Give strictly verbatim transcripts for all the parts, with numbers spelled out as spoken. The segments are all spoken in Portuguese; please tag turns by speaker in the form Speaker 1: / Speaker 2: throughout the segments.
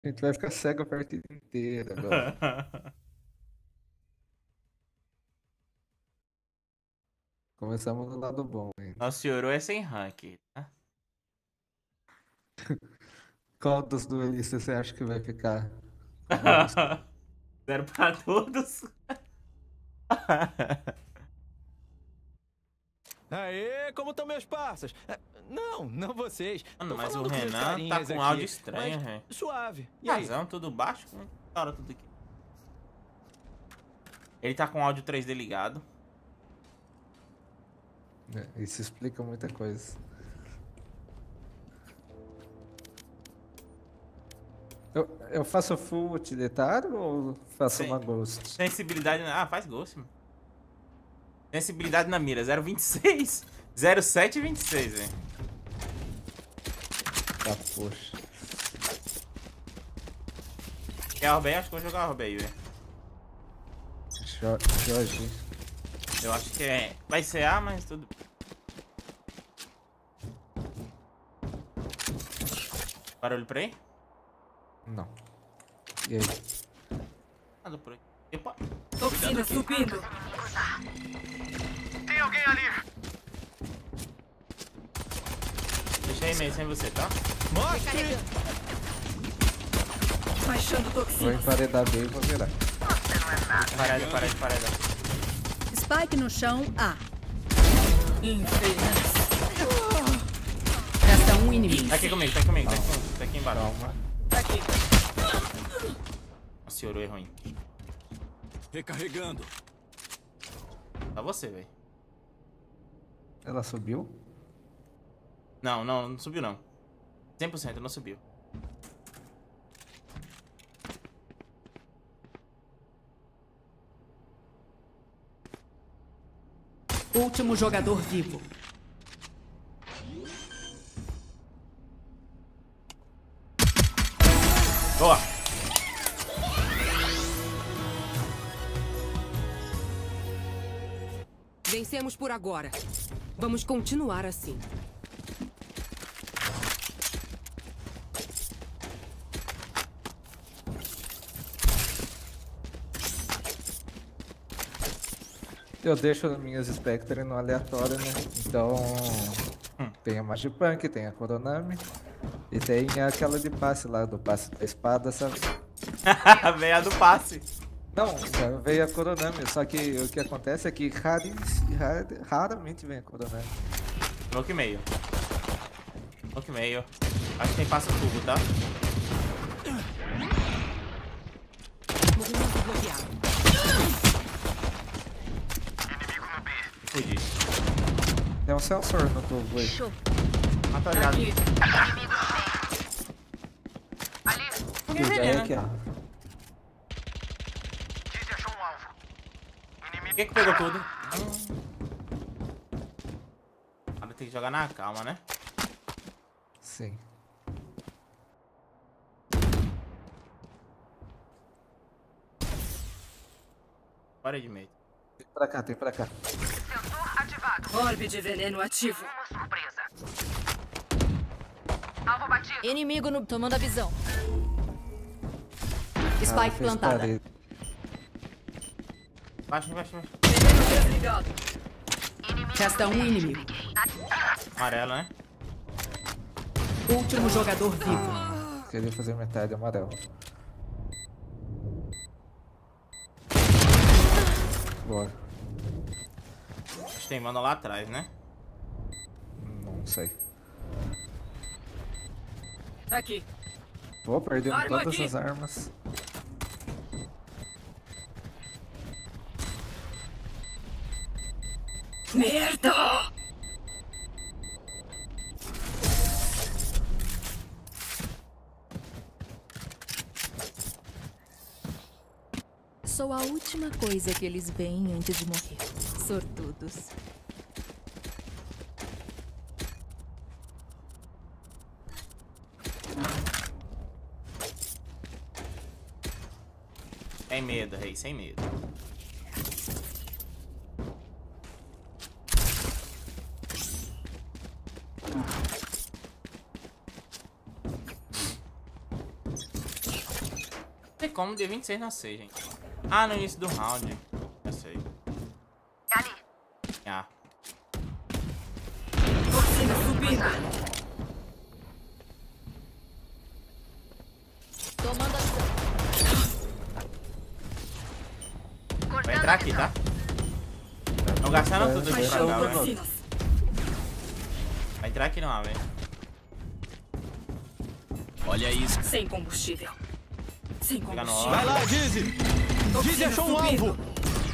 Speaker 1: A gente vai ficar cego a partida inteira agora. Começamos do lado bom ainda.
Speaker 2: Nosso Yoro é sem rank, tá?
Speaker 1: Qual dos duelistas você acha que vai ficar com menos?
Speaker 2: Zero pra todos.
Speaker 3: Aê, como estão meus parças? Ah, Não, não vocês.
Speaker 2: Mano,
Speaker 3: Tô
Speaker 2: mas o
Speaker 3: falando com meus
Speaker 2: Renan tá
Speaker 3: carinhas
Speaker 2: com
Speaker 3: aqui,
Speaker 2: áudio estranho,
Speaker 3: mas
Speaker 2: velho.
Speaker 3: suave. E aí?
Speaker 2: Razão, tudo baixo? Cara, tudo aqui. Ele tá com o áudio três D ligado.
Speaker 1: É, isso explica muita coisa. Eu, eu faço full utilitário ou faço
Speaker 2: Sim.
Speaker 1: uma ghost?
Speaker 2: Sensibilidade na... Ah, faz gosto, mano. Sensibilidade na mira, zero vírgula vinte e seis. zero vírgula sete e vinte e seis, velho.
Speaker 1: Tá, poxa.
Speaker 2: Quer a Orbei? Acho que eu vou jogar a Orbei, velho.
Speaker 1: Jo- Jorge.
Speaker 2: Eu acho que é... Vai ser A, mas tudo... Barulho por aí?
Speaker 1: Não. E aí?
Speaker 2: Nada por aí. Epa.
Speaker 4: Toxina subindo.
Speaker 5: Tem alguém ali!
Speaker 2: Deixei meio sem você, tá?
Speaker 3: Mostre!
Speaker 4: Baixando
Speaker 1: Vou
Speaker 4: toxina.
Speaker 1: emparedar B e vou virar.
Speaker 2: Parada, parada, parada.
Speaker 6: Spike no chão, A.
Speaker 4: Infeliz.
Speaker 6: Resta um inimigo.
Speaker 2: Tá aqui comigo, tá aqui comigo. Tá aqui, comigo, tá aqui embaixo.
Speaker 1: Calma.
Speaker 4: Aqui.
Speaker 2: Nossa, Yoro é ruim.
Speaker 3: Recarregando.
Speaker 2: Tá você, velho.
Speaker 1: Ela subiu?
Speaker 2: Não, não, não subiu não. cem por cento não subiu.
Speaker 6: Último jogador vivo.
Speaker 2: Boa!
Speaker 7: Vencemos por agora. Vamos continuar assim.
Speaker 1: Eu deixo as minhas Spectre no aleatório, né? Então. Tem a Magipunk, tem a Koronami. E tem aquela de passe lá, do passe da espada, sabe?
Speaker 2: Veio a do passe.
Speaker 1: Não, já veio a Koronami, só que o que acontece é que raris, rar- raramente vem a Koronami.
Speaker 2: Smoke meio. Smoke meio. Acho que tem passa tubo, tá?
Speaker 7: Movimento bloqueado.
Speaker 5: Inimigo no B.
Speaker 2: Fugi.
Speaker 1: Tem um sensor no tubo aí.
Speaker 2: Ah, tá ligado.
Speaker 4: Aqui.
Speaker 5: Ali!
Speaker 1: Que já é aqui, ó.
Speaker 5: Dizzy achou um alvo. Inimigo.
Speaker 2: Quem que pegou tudo? Agora tem que jogar na calma, né?
Speaker 1: Sim.
Speaker 2: Bora de meio.
Speaker 1: Tem pra cá, tem pra cá.
Speaker 5: Sensor ativado.
Speaker 4: Orbe de veneno ativo.
Speaker 5: Uma surpresa. Alvo batido.
Speaker 6: Inimigo no... tomando a visão.
Speaker 1: Ah,
Speaker 6: Spike
Speaker 1: fez
Speaker 6: plantada.
Speaker 1: parede.
Speaker 2: Baixa, baixa, baixa.
Speaker 4: Veneno desligado.
Speaker 6: Resta um inimigo.
Speaker 2: Amarelo, né?
Speaker 6: Último jogador vivo.
Speaker 1: Queria fazer metade amarelo. Boa.
Speaker 2: Acho que tem mano lá atrás, né?
Speaker 1: Não sei.
Speaker 4: Aqui.
Speaker 1: Pô, perdemos
Speaker 4: Arma
Speaker 1: todas
Speaker 4: aqui.
Speaker 1: as armas.
Speaker 4: Merda!
Speaker 6: Sou a última coisa que eles veem antes de morrer. Sortudos.
Speaker 2: Sem medo, rei, sem medo. Tem como dia vinte e seis na C, gente. Ah, no início do round. Eu sei.
Speaker 5: Ali.
Speaker 2: Ah.
Speaker 4: Toxina subindo.
Speaker 6: Tomando ação.
Speaker 2: Vai entrar aqui, tá? Não gastaram tudo aqui pra cá, velho.
Speaker 4: Toxinas.
Speaker 2: Vai entrar aqui não, velho.
Speaker 3: Olha isso.
Speaker 4: Sem combustível. Sem
Speaker 2: Fica no
Speaker 4: combustível.
Speaker 3: Vai lá, Dizzy. Dizzy
Speaker 4: Toxina
Speaker 3: achou um
Speaker 4: subindo.
Speaker 3: alvo.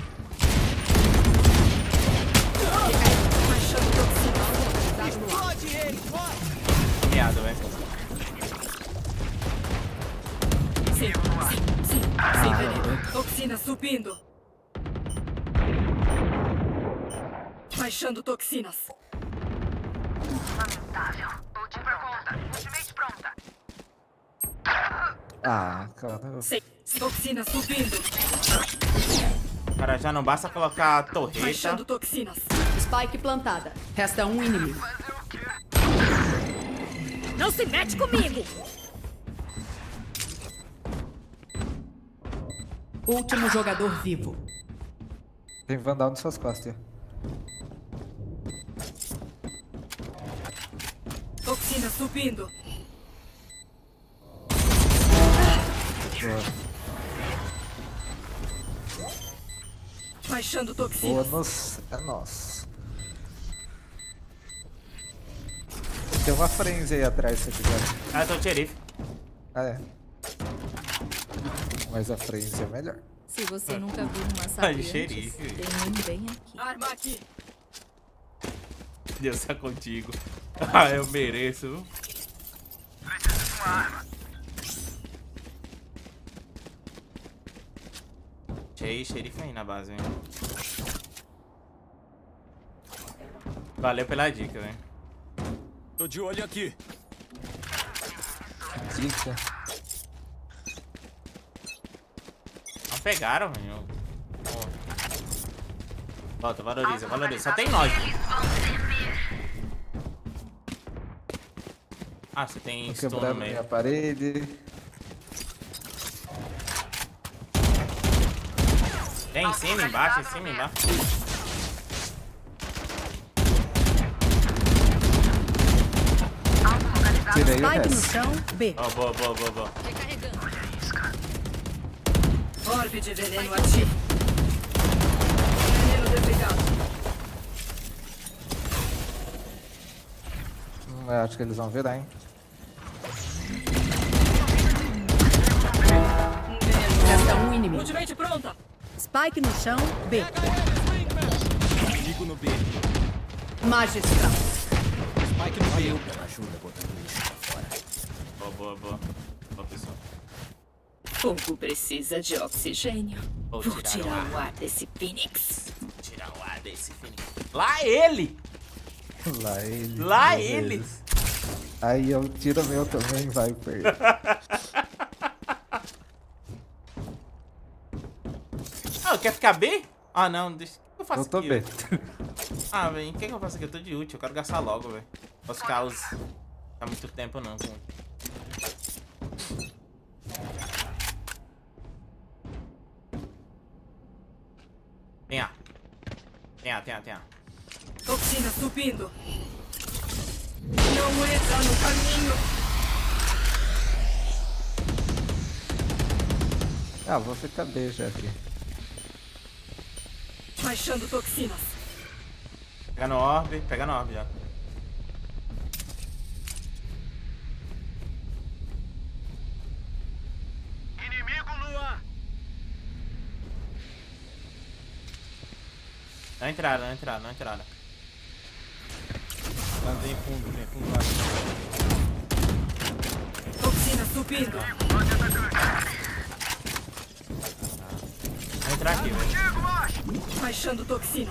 Speaker 4: Baixando toxina.
Speaker 3: Explode ele, vai.
Speaker 2: Meado, velho.
Speaker 4: Sem, sem, sem, sem veneno. Toxina subindo. Baixando toxinas.
Speaker 5: Lamentável. Ulti por conta. Ultimate pronta.
Speaker 1: Ah, cara.
Speaker 4: Sem, toxina subindo.
Speaker 2: Cara, já não basta colocar a torreta.
Speaker 4: Baixando toxinas.
Speaker 7: Spike plantada. Resta um inimigo.
Speaker 6: Não se mete comigo!
Speaker 7: Último jogador vivo.
Speaker 1: Tem Vandal nas suas costas.
Speaker 4: Toxina subindo.
Speaker 1: Boa.
Speaker 4: Baixando toxinas.
Speaker 1: Bônus é nosso. Tem uma frenzy aí atrás se quiser.
Speaker 2: Ah, eu tô xerife.
Speaker 1: Ah, é. Mas a frenzy é melhor.
Speaker 6: Se você nunca viu uma
Speaker 2: Ai,
Speaker 6: sabe antes,
Speaker 2: xerife.
Speaker 6: tem um bem aqui.
Speaker 4: Arma aqui.
Speaker 2: Deus tá contigo. Ah, eu mereço, viu?
Speaker 5: Preciso de uma arma.
Speaker 2: Cheio, xerife aí na base, velho. Valeu pela dica, velho.
Speaker 3: Tô de olho aqui.
Speaker 1: Dica.
Speaker 2: Não pegaram, velho. Volta, valoriza, valoriza. Só tem nós. Ah, você tem stun no
Speaker 1: Quebrando
Speaker 2: meio.
Speaker 1: minha parede.
Speaker 2: Tem em cima, embaixo, em cima, embaixo.
Speaker 1: Tirei o
Speaker 7: Spike no
Speaker 1: resto.
Speaker 7: chão, B.
Speaker 2: Ó, boa, boa, boa, boa.
Speaker 6: Recarregando.
Speaker 4: Orbe de veneno ativo. Veneno desligado.
Speaker 1: Hum, eu acho que eles vão virar, hein?
Speaker 4: Um veneno.
Speaker 7: Resta um inimigo.
Speaker 4: Ultimate pronta.
Speaker 7: Spike no chão, B.
Speaker 3: Inimigo no B.
Speaker 7: Magistral.
Speaker 3: Spike no B. Ajuda botando isso pra fora.
Speaker 2: Boa, boa, boa. Boa, pessoal.
Speaker 4: Fogo precisa de oxigênio.
Speaker 2: Vou
Speaker 4: Vou
Speaker 2: tirar
Speaker 4: tirar
Speaker 2: o
Speaker 4: o ar desse Phoenix.
Speaker 2: Tirar o ar desse Phoenix. Lá ele!
Speaker 1: Lá ele.
Speaker 2: Lá
Speaker 1: meu
Speaker 2: ele!
Speaker 1: Deus. Aí eu tiro meu também, vai perder.
Speaker 2: Ah, quer ficar B? Ah, não, deixa. O que eu faço
Speaker 1: Eu tô
Speaker 2: aqui?
Speaker 1: bem.
Speaker 2: Ah, velho, o que, que eu faço aqui? Eu tô de útil, eu quero gastar logo, velho. Posso ficar os... Ficar muito tempo não, com... Tem A. Tem A, tem A, tem A.
Speaker 4: Toxina subindo. Não entra no caminho.
Speaker 1: Ah, vou ficar B já aqui.
Speaker 4: Baixando toxinas.
Speaker 2: Pega no orbe, pega no orbe já.
Speaker 5: Inimigo no ar.
Speaker 2: Não entrada, não entrada, não entrada.
Speaker 3: Tá, vem fundo, vem fundo lá.
Speaker 4: Toxina subindo.
Speaker 2: Vou entrar aqui, velho.
Speaker 4: Baixando toxinas.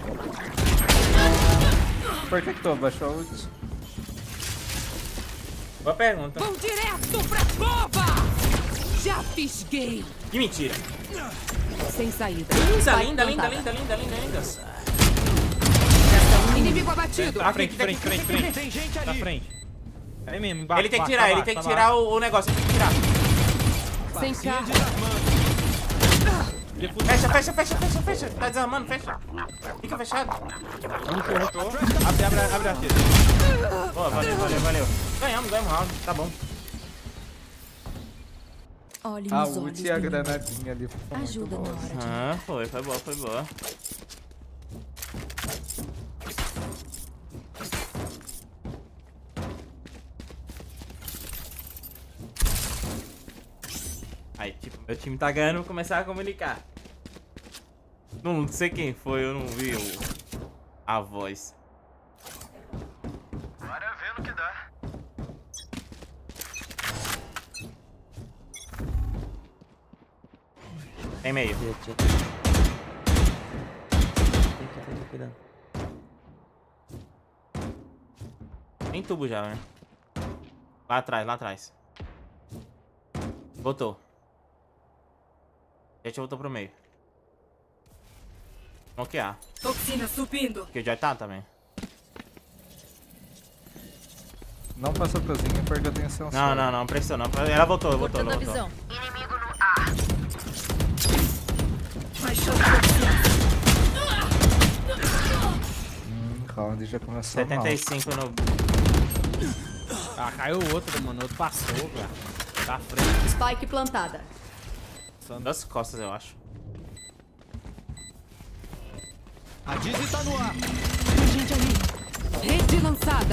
Speaker 1: Por que que tu abaixou a ult?
Speaker 2: Boa pergunta.
Speaker 7: Vão direto pra cova! Já fisguei.
Speaker 2: Que mentira.
Speaker 7: Sem saída.
Speaker 2: Linda,
Speaker 7: Spike
Speaker 2: linda, linda,
Speaker 7: plantada.
Speaker 2: linda, linda, linda, linda.
Speaker 7: Resta um inimigo abatido.
Speaker 3: À frente, frente, frente, frente. Tem gente ali. À frente. Aí mesmo, embaixo.
Speaker 2: Ele tem que
Speaker 3: embaixo,
Speaker 2: tirar,
Speaker 3: pra
Speaker 2: ele
Speaker 3: baixo,
Speaker 2: tem que
Speaker 3: pra
Speaker 2: tirar o, o negócio, ele tem que tirar.
Speaker 7: Sem Vem cá.
Speaker 2: Fecha, fecha, fecha, fecha, fecha. Tá desarmando, fecha. Fica fechado.
Speaker 3: Abre, abre, abre a tira.
Speaker 2: Boa, valeu, valeu, valeu. Ganhamos, ganhamos o round. Tá bom.
Speaker 6: Olhe
Speaker 1: A
Speaker 6: nos olhos
Speaker 1: ult e a
Speaker 6: do inimigo.
Speaker 1: granadinha ali. Foi muito
Speaker 6: Ajuda na
Speaker 1: boa.
Speaker 6: hora de...
Speaker 2: Ah, foi, foi boa, foi boa. Aí, tipo, meu time tá ganhando, vou começar a comunicar. Não sei quem foi, eu não vi o... a voz.
Speaker 5: Bora ver no que dá.
Speaker 2: Tem meio. Tem tubo já, né? Lá atrás, lá atrás. Voltou. Gente voltou pro meio. Smokear.
Speaker 4: Toxina subindo.
Speaker 2: Porque o Joy tá também.
Speaker 1: Não passou cozinha porque eu tenho sensor.
Speaker 2: Não, não, não, prestou não. Ela voltou, voltou,
Speaker 6: Cortando
Speaker 2: ela
Speaker 6: a
Speaker 2: voltou.
Speaker 6: visão.
Speaker 5: Inimigo no A.
Speaker 4: Baixando toxina.
Speaker 1: Hum, round já começou
Speaker 2: setenta
Speaker 1: mal.
Speaker 2: e cinco no...
Speaker 3: Ah, caiu o outro, mano. O outro passou, cara. Tá à frente.
Speaker 6: Spike plantada.
Speaker 2: Das costas, eu acho.
Speaker 3: A Dizzy tá no ar.
Speaker 7: Tem gente ali. Rede lançada.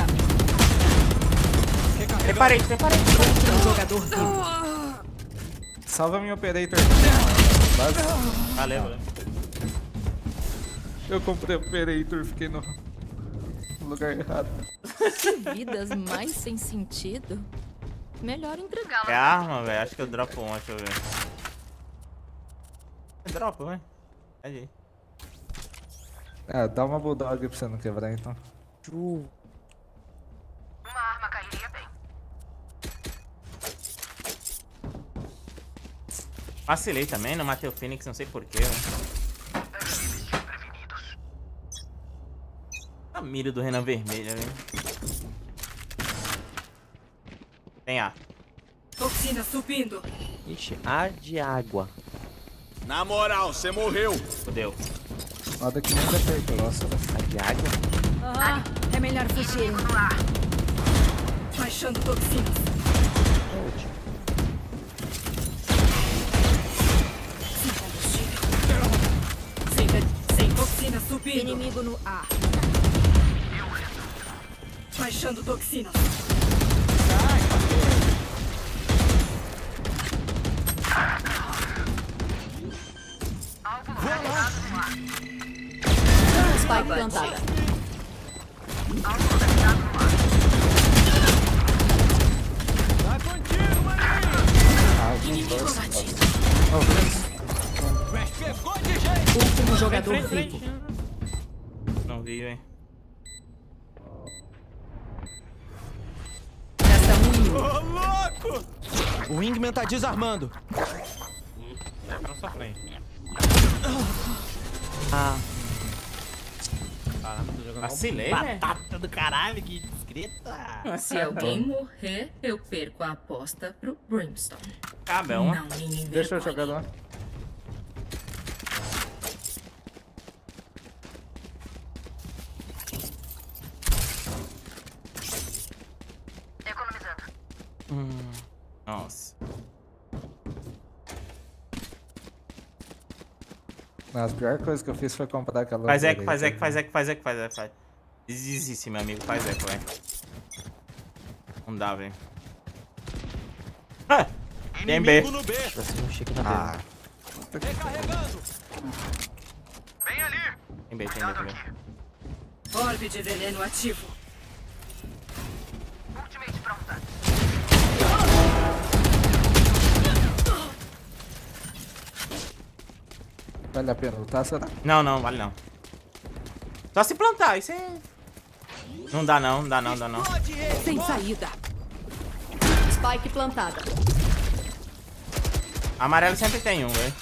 Speaker 2: Preparei, preparei.
Speaker 7: Um jogador vivo.
Speaker 1: Salva meu operator. Base.
Speaker 2: Valeu, valeu.
Speaker 1: Eu comprei operator, fiquei no lugar errado.
Speaker 6: Que vidas mais sem sentido. Melhor entregar.
Speaker 2: É arma, velho. Acho que eu dropo um, deixa eu ver. Dropa, vai. Pede aí.
Speaker 1: Ah, dá uma bulldog pra você não quebrar então.
Speaker 5: Uma arma cairia bem.
Speaker 2: Vacilei também, não matei o Phoenix, não sei porquê. A mira do Renan vermelha, velho. Tem A.
Speaker 4: Toxina subindo.
Speaker 8: Ixi, ar de água.
Speaker 3: Na moral, você morreu.
Speaker 2: Fudeu.
Speaker 1: Nada que nunca perco, nossa.
Speaker 8: Ar de água?
Speaker 7: Ah, é melhor fugir.
Speaker 5: Inimigo no A.
Speaker 4: Baixando toxinas. Sem, sem toxina subindo.
Speaker 6: Inimigo no A.
Speaker 4: Baixando toxinas.
Speaker 5: Alvo localizado no A.
Speaker 6: Spike plantada.
Speaker 5: Alvo localizado no A.
Speaker 3: Tá contigo, maninho. Pegou de jeito.
Speaker 7: Último jogador
Speaker 2: Frente, frente,
Speaker 7: vivo.
Speaker 2: frente. Não vi, velho.
Speaker 7: Resta um
Speaker 3: Ô,
Speaker 7: inimigo.
Speaker 3: louco. O Wingman tá desarmando.
Speaker 2: Tá na sua frente.
Speaker 8: Ah,
Speaker 3: Caramba, tô jogando
Speaker 2: Vacilei, velho.
Speaker 3: batata do caralho, que discreta.
Speaker 4: Se alguém morrer, eu perco a aposta pro Brimstone.
Speaker 2: Cabe, é uma.
Speaker 4: Não me envergonhe.
Speaker 1: Deixa eu jogar lá.
Speaker 5: Economizando.
Speaker 2: Nossa.
Speaker 1: As pior coisa que eu fiz foi comprar aquela.
Speaker 2: Faz eco, faz
Speaker 1: operator.
Speaker 2: eco, faz eco, faz eco, faz eco, faz. Desiste, meu amigo, faz eco, velho. Não dá, velho. Ah! Tem B.
Speaker 3: Inimigo no B.
Speaker 8: pra cima eu chego na
Speaker 1: Ah,
Speaker 8: B.
Speaker 3: Recarregando.
Speaker 5: Bem ali.
Speaker 2: Tem B, tem B,
Speaker 5: Dado
Speaker 2: tem B.
Speaker 5: aqui.
Speaker 4: Orbe de veneno ativo.
Speaker 5: Ultimate pronta.
Speaker 1: vale a pena lutar, será?
Speaker 2: Não, não, vale não. Só se plantar, isso é... Não dá não, não dá não, não dá não.
Speaker 3: Pode ele.
Speaker 7: Sem saída.
Speaker 6: Spike plantada.
Speaker 2: Amarelo sempre tem um, velho.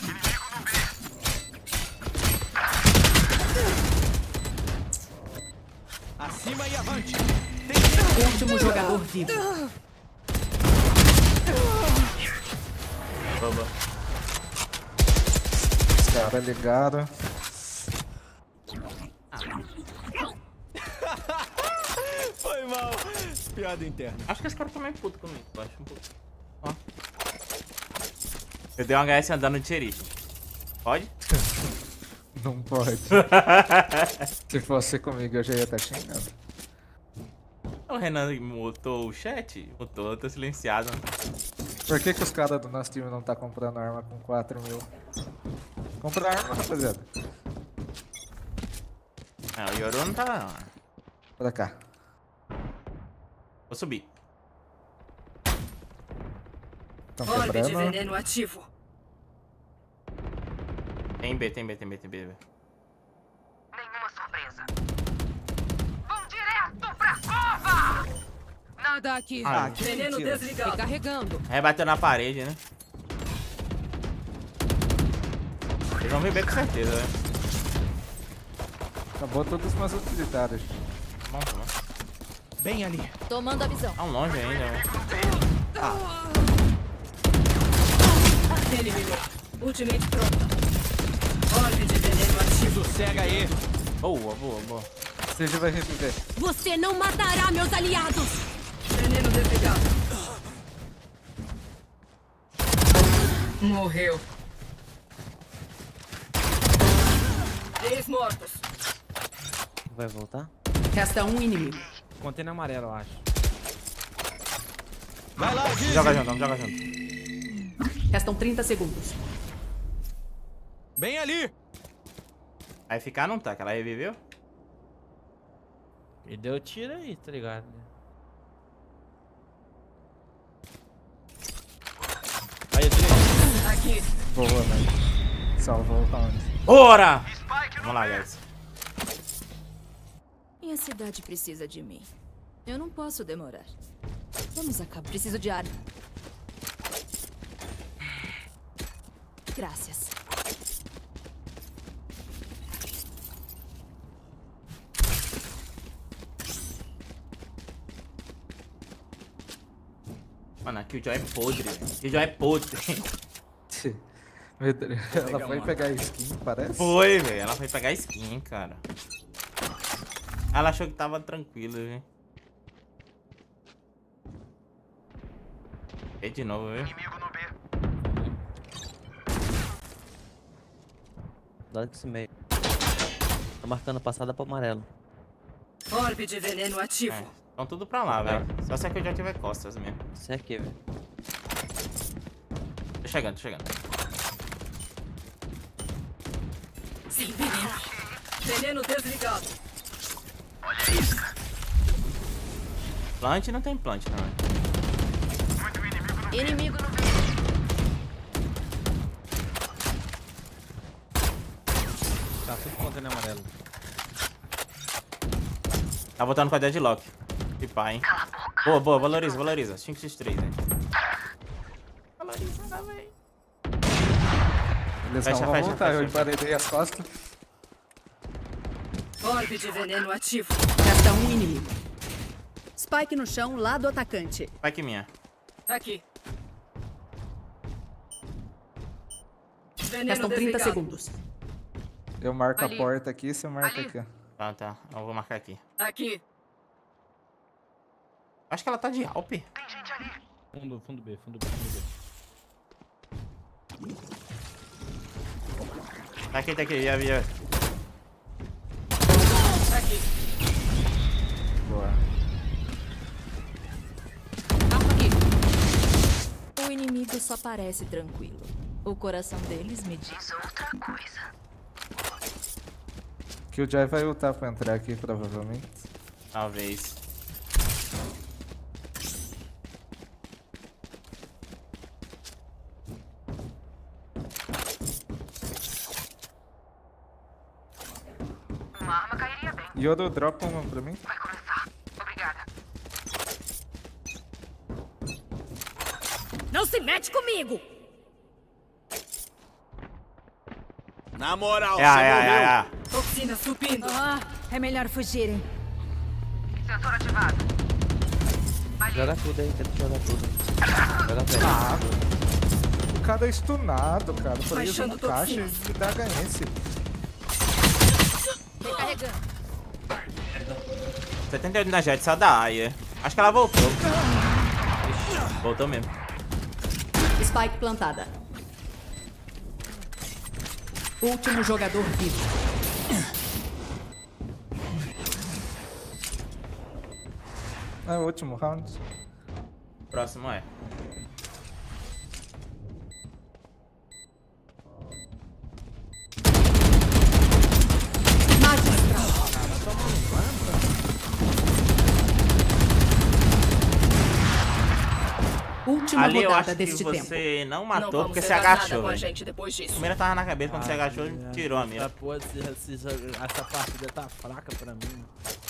Speaker 3: Acima e avante.
Speaker 7: Último jogador vivo.
Speaker 2: Boa.
Speaker 1: Os caras ligaram.
Speaker 9: Foi mal. Piada interna.
Speaker 2: Acho que esse cara tá meio puto comigo. Eu acho um pouco. Ó. Eu dei um H S andando de xerife. Pode?
Speaker 1: Não pode. Se fosse comigo, eu já ia estar xingando.
Speaker 2: O Renan mutou o chat? Mutou, eu tô silenciado.
Speaker 1: Por que que os caras do nosso time não tá comprando arma com quatro mil? Compra arma, rapaziada.
Speaker 2: Não, o Yoru não tá...
Speaker 1: Pra cá.
Speaker 2: Vou subir.
Speaker 1: Estão
Speaker 4: Orbe de
Speaker 1: quebrando.
Speaker 4: veneno ativo.
Speaker 2: Tem B, tem B, tem B, tem B.
Speaker 5: Nenhuma surpresa. Vão direto pra cova!
Speaker 7: Nada aqui.
Speaker 2: Ah,
Speaker 4: Veneno
Speaker 1: mentira.
Speaker 4: desligado.
Speaker 7: Recarregando.
Speaker 2: Rebateu na parede, né? Eles vão vir B com certeza, né?
Speaker 1: Acabou todos os meus utilitários.
Speaker 2: Bom, tá bom.
Speaker 9: Bem ali.
Speaker 6: Tomando a visão.
Speaker 2: Tá longe ainda, né?
Speaker 4: Eliminou. Ultimate pronta. Orbe de veneno ativo.
Speaker 9: Sossega aí.
Speaker 2: Boa, boa, boa.
Speaker 1: Seja vai reviver.
Speaker 7: Você não matará meus aliados.
Speaker 4: Veneno desligado. Morreu. Três mortos.
Speaker 8: Vai voltar?
Speaker 7: Resta um inimigo.
Speaker 3: Container amarelo, eu acho.
Speaker 9: Vai lá, Gigi.
Speaker 2: Joga junto, vamos jogar junto.
Speaker 7: Restam trinta segundos.
Speaker 9: Bem ali.
Speaker 2: Aí ficar não tá, que ela reviveu.
Speaker 3: E deu tiro aí, tá ligado? Aí, eu tirei.
Speaker 4: Aqui.
Speaker 1: Boa, velho. Salvou o round.
Speaker 2: Bora!
Speaker 5: Spike no
Speaker 2: Vamos lá,
Speaker 5: B.
Speaker 2: guys.
Speaker 6: Minha cidade precisa de mim. Eu não posso demorar. Vamos acabar. Preciso de arma. Graças.
Speaker 2: Mano, a Killjoy é podre, velho. Killjoy é podre.
Speaker 1: Meu Deus, ela foi pegar skin, parece?
Speaker 2: Foi, velho. Ela foi pegar skin, cara. Ela achou que tava tranquilo, velho. E de novo, viu?
Speaker 5: Inimigo no B.
Speaker 8: Dá desse meio. Tô marcando passada pro amarelo.
Speaker 4: Orbe de veneno ativo.
Speaker 2: É, estão tudo pra lá, velho. Só se a Killjoy tiver costas mesmo.
Speaker 8: Isso é aqui, velho.
Speaker 2: Tô chegando, tô chegando.
Speaker 4: Sem veneno. Veneno desligado.
Speaker 5: Olha a isca.
Speaker 2: Plant não tem plant, não.
Speaker 5: Muito inimigo no B.
Speaker 6: Inimigo no B.
Speaker 3: Tá tudo container amarelo.
Speaker 2: Tá voltando com a deadlock. Que pá, hein? Boa, boa, valoriza, valoriza. cinco por três, hein? Valoriza, velho.
Speaker 1: Eles
Speaker 2: Fecha,
Speaker 1: não vão
Speaker 2: fecha,
Speaker 1: voltar, eu
Speaker 2: fecha.
Speaker 1: emparelhei as costas.
Speaker 4: Orbe de veneno ativo.
Speaker 7: Resta um inimigo.
Speaker 10: Spike no chão, lado atacante.
Speaker 2: Vai que minha.
Speaker 4: Aqui. Veneno
Speaker 7: Restam trinta
Speaker 4: desligado.
Speaker 7: segundos.
Speaker 1: Eu marco
Speaker 4: Ali.
Speaker 1: a porta aqui, você marca
Speaker 4: Ali.
Speaker 1: aqui.
Speaker 2: Tá, tá. Eu vou marcar aqui.
Speaker 4: Aqui.
Speaker 2: Acho que ela tá de Alp.
Speaker 5: Tem gente ali.
Speaker 3: Fundo, fundo B, fundo B, fundo B.
Speaker 2: Tá aqui, tá aqui. Já vi. já vi.
Speaker 4: Aqui.
Speaker 1: Boa.
Speaker 7: Arma aqui.
Speaker 6: O inimigo só parece tranquilo. O coração deles me diz.
Speaker 5: Isso é outra coisa.
Speaker 1: Killjoy vai ultar pra entrar aqui, provavelmente.
Speaker 2: Talvez.
Speaker 5: Uma arma cairia bem.
Speaker 1: Yodo, dropa uma pra mim.
Speaker 5: Vai começar. Obrigada.
Speaker 10: Não se mete comigo!
Speaker 9: Na moral,
Speaker 2: É,
Speaker 9: você
Speaker 2: é, é,
Speaker 9: morreu.
Speaker 2: é.
Speaker 4: Toxina subindo.
Speaker 10: Ah, é melhor fugirem.
Speaker 5: Sensor ativado.
Speaker 8: Joga tudo aí, tenta jogar tudo. Joga velho.
Speaker 1: cara é stunado, cara. Por isso
Speaker 4: Baixando
Speaker 1: no caixa e
Speaker 4: toxinas.
Speaker 1: me dá H S.
Speaker 6: Recarregando.
Speaker 2: setenta e oito na jet, só da Aya. Acho que ela voltou. Voltou mesmo.
Speaker 10: Spike plantada. Último jogador vivo.
Speaker 1: É o último round.
Speaker 2: Próximo é.
Speaker 10: Última
Speaker 2: Ali eu
Speaker 10: rodada
Speaker 2: acho que
Speaker 10: deste
Speaker 2: você
Speaker 10: tempo.
Speaker 2: não
Speaker 4: Não
Speaker 2: matou
Speaker 4: vamos
Speaker 2: porque se
Speaker 4: levar nada
Speaker 2: agachou,
Speaker 4: com a
Speaker 2: velho.
Speaker 4: gente depois disso.
Speaker 2: A mira tava na cabeça, quando você agachou, tirou a mira.
Speaker 3: Essa, porra, esse- esse jogo- essa partida tá fraca pra mim.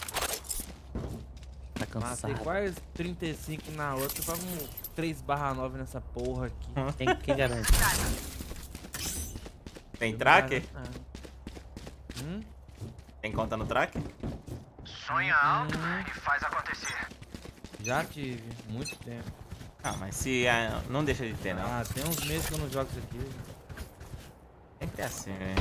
Speaker 8: Tá
Speaker 3: Matei
Speaker 8: cansado.
Speaker 3: quase trinta e cinco na outra, tava um três barra nove nessa porra aqui.
Speaker 8: Quem, quem garante?
Speaker 2: Tem tracker?
Speaker 3: Ah. Hum?
Speaker 2: Tem conta no tracker?
Speaker 9: Sonha alto e faz acontecer.
Speaker 3: Já tive, muito tempo.
Speaker 2: Ah, mas se ah, não deixa de ter, não.
Speaker 3: Ah, tem uns meses que eu não jogo isso aqui.
Speaker 2: Tem que ter assim, velho.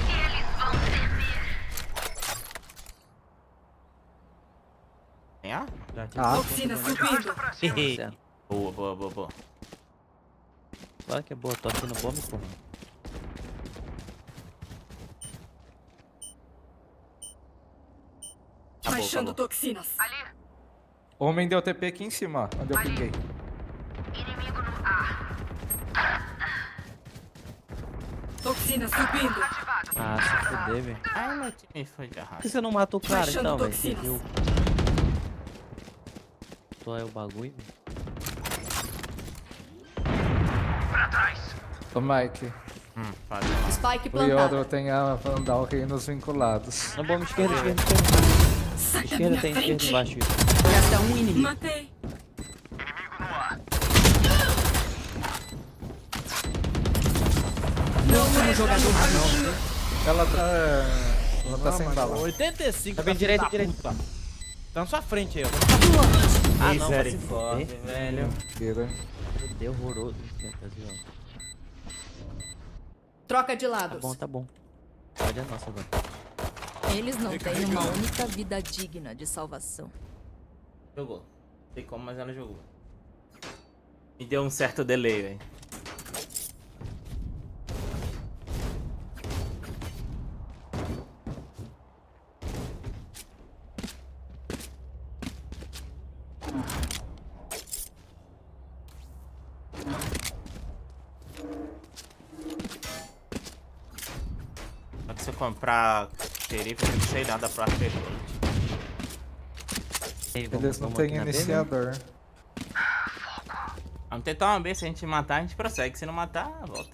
Speaker 2: Tem A?
Speaker 3: Já tive.
Speaker 1: Ah.
Speaker 4: Toxina subindo.
Speaker 8: Certo.
Speaker 2: Boa, boa, boa, boa.
Speaker 8: Claro que é boa, tô aqui no bombe, porra.
Speaker 2: Acabou,
Speaker 4: Baixando
Speaker 2: acabou.
Speaker 4: toxinas.
Speaker 5: Ali,
Speaker 1: Homem deu T P aqui em cima, ó, onde eu pinguei.
Speaker 5: inimigo no A.
Speaker 4: Toxina subindo.
Speaker 5: Ativado.
Speaker 8: Ah, se fuder, velho.
Speaker 2: Ai, meu time foi de
Speaker 8: Por que
Speaker 2: arrasto.
Speaker 8: você não matou o cara
Speaker 4: Baixando
Speaker 8: então, velho? Você
Speaker 4: toxinas.
Speaker 8: viu? Tô aí o bagulho, velho.
Speaker 9: Pra trás.
Speaker 1: Ô Mike,
Speaker 2: Hum, faz.
Speaker 10: Spike
Speaker 1: o
Speaker 10: plantada.
Speaker 1: Yodro tem a Vandal aí nos vinculados.
Speaker 8: Na bomba esquerda, esquerda, esquerda.
Speaker 4: Sai da
Speaker 8: Esquerda
Speaker 4: minha
Speaker 8: tem, esquerda
Speaker 4: frente.
Speaker 8: embaixo.
Speaker 10: Resta um inimigo.
Speaker 4: Matei.
Speaker 9: Inimigo no ar.
Speaker 10: Último jogador vivo.
Speaker 1: Ela tá. Ela tá sem bala.
Speaker 3: oitenta e cinco.
Speaker 8: Tá bem
Speaker 3: da
Speaker 8: direito,
Speaker 3: filha da
Speaker 8: direito.
Speaker 3: puta. Tá na sua frente aí, ó.
Speaker 8: Ah, não, vai se
Speaker 2: Misericórdia,
Speaker 8: fuder.
Speaker 2: velho.
Speaker 1: Mentira.
Speaker 8: Fudeu, horroroso. Fantasia, ó.
Speaker 10: Troca de
Speaker 8: Tá
Speaker 10: lados.
Speaker 8: bom, tá bom. Pode a nossa agora.
Speaker 6: Eles não têm uma única vida digna de salvação.
Speaker 2: Jogou. Não sei como, mas ela jogou. Me deu um certo delay, velho. Pode você comprar xerife, eu não sei nada pra Arqueiro.
Speaker 8: Ei, vamos-
Speaker 1: Eles não
Speaker 8: vamos
Speaker 1: têm
Speaker 8: aqui na B, né?
Speaker 1: iniciador.
Speaker 2: Vamos tentar uma B, se a gente matar, a gente prossegue. Se não matar, volta.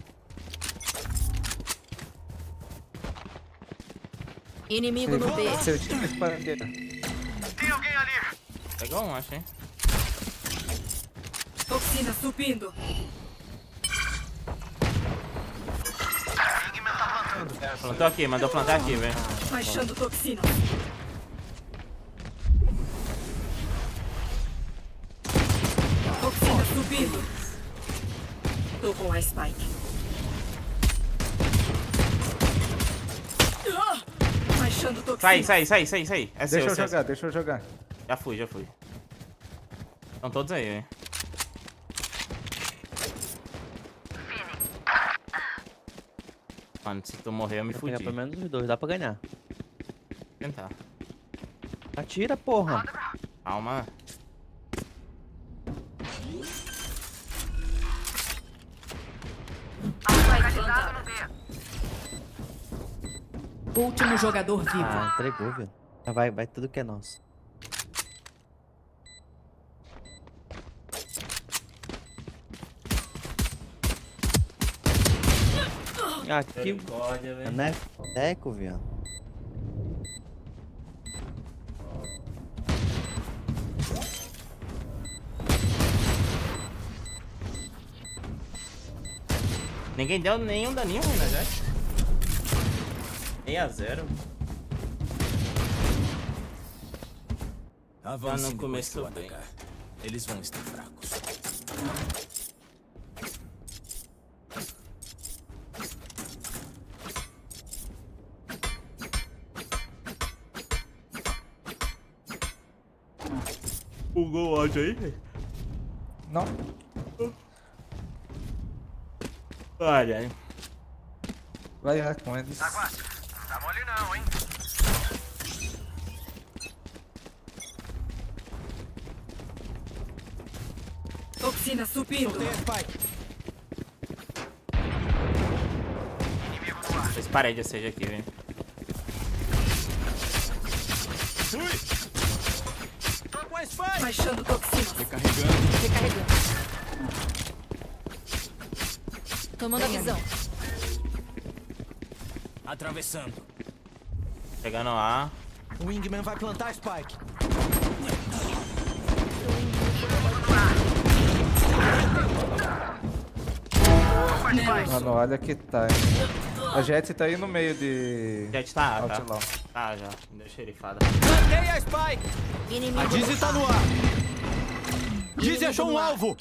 Speaker 6: Inimigo no B.
Speaker 1: Seu time expandir.
Speaker 9: Tem alguém ali.
Speaker 2: Pegou um, acho, hein?
Speaker 4: Toxina subindo.
Speaker 9: Pigman tá plantando.
Speaker 2: Plantou aqui, mandou plantar aqui, velho.
Speaker 4: Baixando toxina. Toxina subindo. Tô com a Spike. Ah! Baixando toxina.
Speaker 2: Sai, sai, sai, sai, sai. É seu,
Speaker 1: Deixa eu
Speaker 2: seu,
Speaker 1: jogar, deixa eu jogar.
Speaker 2: Já fui, já fui. Estão todos aí, velho. Mano, se tu morrer, eu me
Speaker 8: Vou pegar
Speaker 2: fudi.
Speaker 8: pelo menos os dois, dá pra ganhar.
Speaker 2: Vou tentar.
Speaker 8: Atira, porra.
Speaker 2: Calma.
Speaker 5: Localizado no B.
Speaker 10: Último jogador vivo.
Speaker 8: Ah, entregou, velho. Ah, Vai, vai tudo que é nosso. Ah, que
Speaker 2: Misericórdia, velho.
Speaker 8: né? Teco, viado.
Speaker 2: Ninguém deu nenhum daninho, né, já? seis a zero.
Speaker 9: Avancem
Speaker 2: não
Speaker 9: depois
Speaker 2: começou
Speaker 9: que eu
Speaker 2: bem.
Speaker 9: atacar. Eles vão estar fracos.
Speaker 2: Bugou o áudio aí?
Speaker 1: Não.
Speaker 2: Olha aí.
Speaker 1: Vai errar com eles.
Speaker 9: Aguarde. Não dá mole não, hein?
Speaker 4: Toxina subindo.
Speaker 2: Fez parede, seja aqui, velho.
Speaker 4: Baixando toxina.
Speaker 6: Recarregando. Tomando a visão.
Speaker 11: Atravessando.
Speaker 2: Pegando A.
Speaker 11: O Wingman vai plantar Spike.
Speaker 1: Mano, olha que tá, hein? A Jet tá aí no meio de...
Speaker 2: Jet tá, tá.
Speaker 1: Outlaw.
Speaker 2: Tá, já. Deixa ele fada.
Speaker 11: Plantei a Spike.
Speaker 6: Inimigo
Speaker 11: A Dizzy tá no ar. Dizzy achou um alvo.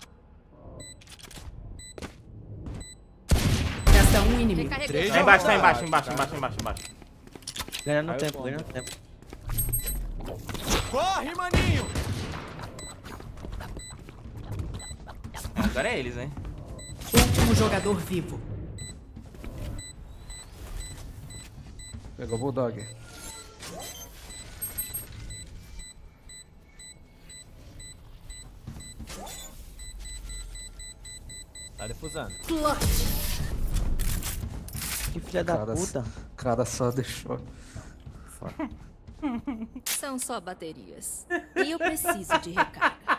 Speaker 10: Resta um inimigo.
Speaker 6: Recarregando.
Speaker 2: Tá embaixo, tá embaixo, embaixo, embaixo, embaixo, embaixo.
Speaker 8: Ganhando
Speaker 3: Caiu
Speaker 8: tempo,
Speaker 3: bomba.
Speaker 8: ganhando tempo.
Speaker 11: Corre, maninho.
Speaker 2: Agora é eles, hein?
Speaker 10: Último jogador vivo.
Speaker 1: Pegou o Bulldog.
Speaker 3: Tá defusando.
Speaker 8: Que filha da
Speaker 1: Cara,
Speaker 8: puta.
Speaker 1: O cara só deixou.
Speaker 6: São só baterias. E eu preciso de recarga.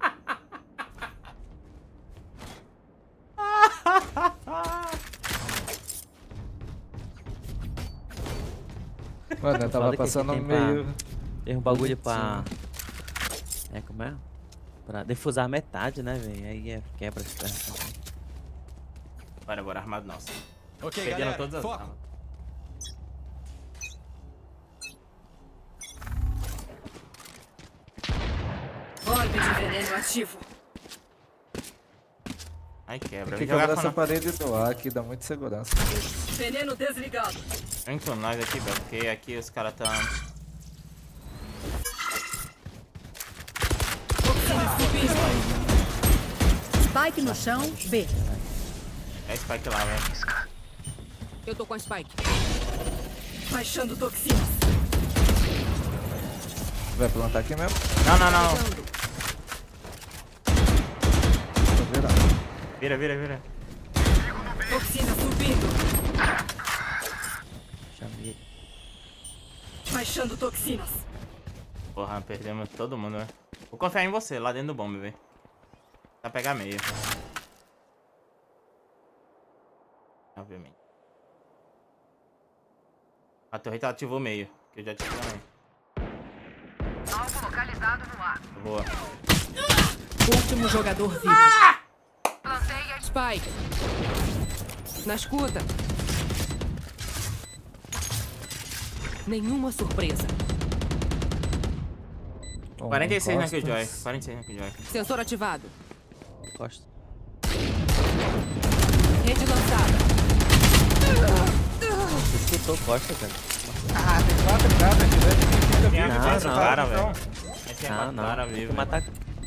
Speaker 1: Mano, eu tava
Speaker 8: Foda que
Speaker 1: passando
Speaker 8: aqui
Speaker 1: no
Speaker 8: tem pra-
Speaker 1: meio.
Speaker 8: Tem um bagulho pra... É, como é? Pra defusar metade, né, velho? Aí é quebra as pernas.
Speaker 2: Bora, bora, armado nosso.
Speaker 11: Ok,
Speaker 2: Perdendo
Speaker 11: galera.
Speaker 2: todas as
Speaker 11: Foco.
Speaker 2: armas.
Speaker 4: Orbe de veneno ativo.
Speaker 2: Ai, quebra.
Speaker 1: Tem que
Speaker 2: Vem jogar
Speaker 1: quebrar
Speaker 2: com
Speaker 1: essa
Speaker 2: nós.
Speaker 1: parede do ar aqui, dá muita segurança.
Speaker 4: Veneno desligado.
Speaker 2: Vem com nós aqui, Bel, porque aqui os caras tão...
Speaker 4: Toxina subindo.
Speaker 10: Spike no chão, B.
Speaker 2: É Spike lá, velho.
Speaker 7: Eu tô com a Spike.
Speaker 4: Baixando toxinas.
Speaker 1: Vai plantar aqui mesmo?
Speaker 2: Não, não, não.
Speaker 1: Tô virando.
Speaker 2: Vira, vira, vira.
Speaker 4: Toxina subindo.
Speaker 8: Chamei.
Speaker 4: Baixando toxinas.
Speaker 2: Porra, perdemos todo mundo, velho. Vou confiar em você, lá dentro do bombe, velho. Vai pegar meio. Obviamente. A torreta ativou meio, que eu já ativei também.
Speaker 5: Alvo localizado no ar.
Speaker 2: Boa.
Speaker 10: Último jogador vivo.
Speaker 5: Plantei a
Speaker 7: Spike. Na escuta. Nenhuma surpresa.
Speaker 1: Bom,
Speaker 2: quarenta e seis na
Speaker 1: costas.
Speaker 2: Killjoy. quarenta e seis na Killjoy.
Speaker 7: Sensor ativado.
Speaker 8: Costa.
Speaker 7: Rede lançada.
Speaker 8: Você escutou Costa, cara?
Speaker 1: Ah, tem quatro caras aqui, velho.
Speaker 2: Tem
Speaker 8: Não,
Speaker 2: quatro
Speaker 8: não,
Speaker 2: cara,
Speaker 1: então.
Speaker 2: velho. Aí tem
Speaker 8: Não,
Speaker 2: quatro
Speaker 8: não.
Speaker 2: cara
Speaker 8: Tem
Speaker 2: vivo.
Speaker 8: que matar...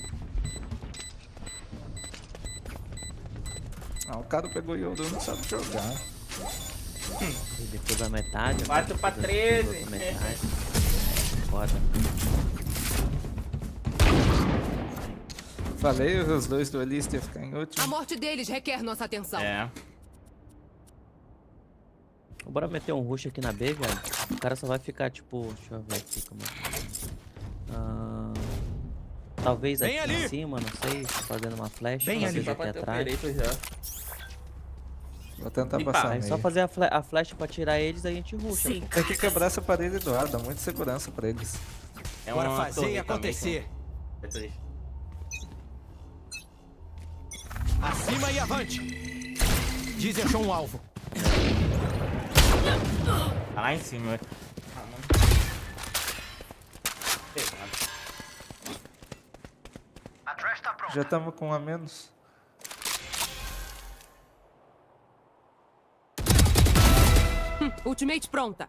Speaker 1: Ah, o cara pegou Yodo, não sabe jogar.
Speaker 8: Depois da metade.
Speaker 2: quatro pra
Speaker 8: depois da-
Speaker 2: treze.
Speaker 8: depois da metade. Foda.
Speaker 1: Falei, os dois duelistas iam ficar em
Speaker 7: A
Speaker 1: último.
Speaker 7: morte deles requer nossa atenção.
Speaker 2: É.
Speaker 8: Bora meter um rush aqui na B, velho. O cara só vai ficar, tipo... Deixa eu ver aqui como é que... Ah, talvez aqui
Speaker 11: Bem ali.
Speaker 8: em cima, não sei. Fazendo uma flash.
Speaker 11: Bem
Speaker 8: talvez
Speaker 11: ali.
Speaker 8: aqui atrás.
Speaker 1: Vou tentar
Speaker 2: Limpa,
Speaker 1: passar
Speaker 8: Aí
Speaker 1: meio.
Speaker 8: só fazer a, fla a flash pra tirar eles, aí a gente rusha.
Speaker 4: Sim.
Speaker 1: Tem que quebrar essa parede do ar, dá muita segurança pra eles.
Speaker 2: É
Speaker 11: Bora
Speaker 2: uma
Speaker 11: fazer
Speaker 2: torre
Speaker 11: e
Speaker 2: também,
Speaker 11: acontecer.
Speaker 2: que- Deixa.
Speaker 11: Acima e avante. Dizzy achou um alvo.
Speaker 2: Tá lá em cima, velho.
Speaker 9: A trash tá pronta.
Speaker 1: Já estamos com um a menos.
Speaker 7: Ultimate pronta.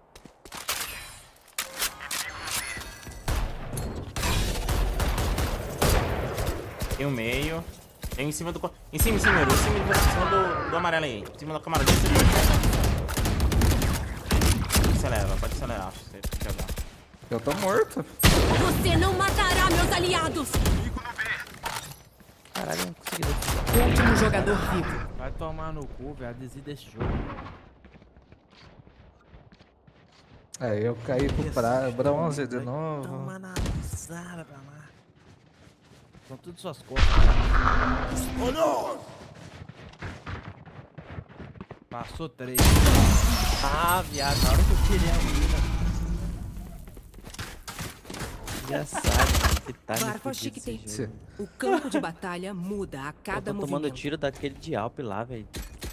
Speaker 2: Tem o meio. Tem em cima do... Em cima, em cima, em cima, em cima do, do amarelo aí. Em cima do camarote. Acelera, pode acelerar. Você jogar.
Speaker 1: Eu tô morto.
Speaker 6: Você não matará meus aliados!
Speaker 8: Caralho, eu não consegui.
Speaker 10: Último jogador vivo.
Speaker 3: Vai tomar no cu, velho. Adesivo desse jogo.
Speaker 1: É, eu caí pro pra... bronze de novo.
Speaker 3: Toma na pisada pra lá. São tudo suas costas.
Speaker 11: Olhou!
Speaker 3: Passou três.
Speaker 8: Ah, viado, na hora que eu tirei a mina. Engraçado que tá
Speaker 7: Barfa chique tem. O campo de batalha muda a cada
Speaker 8: eu tô tomando
Speaker 7: movimento.
Speaker 8: tiro daquele de Alp lá, velho.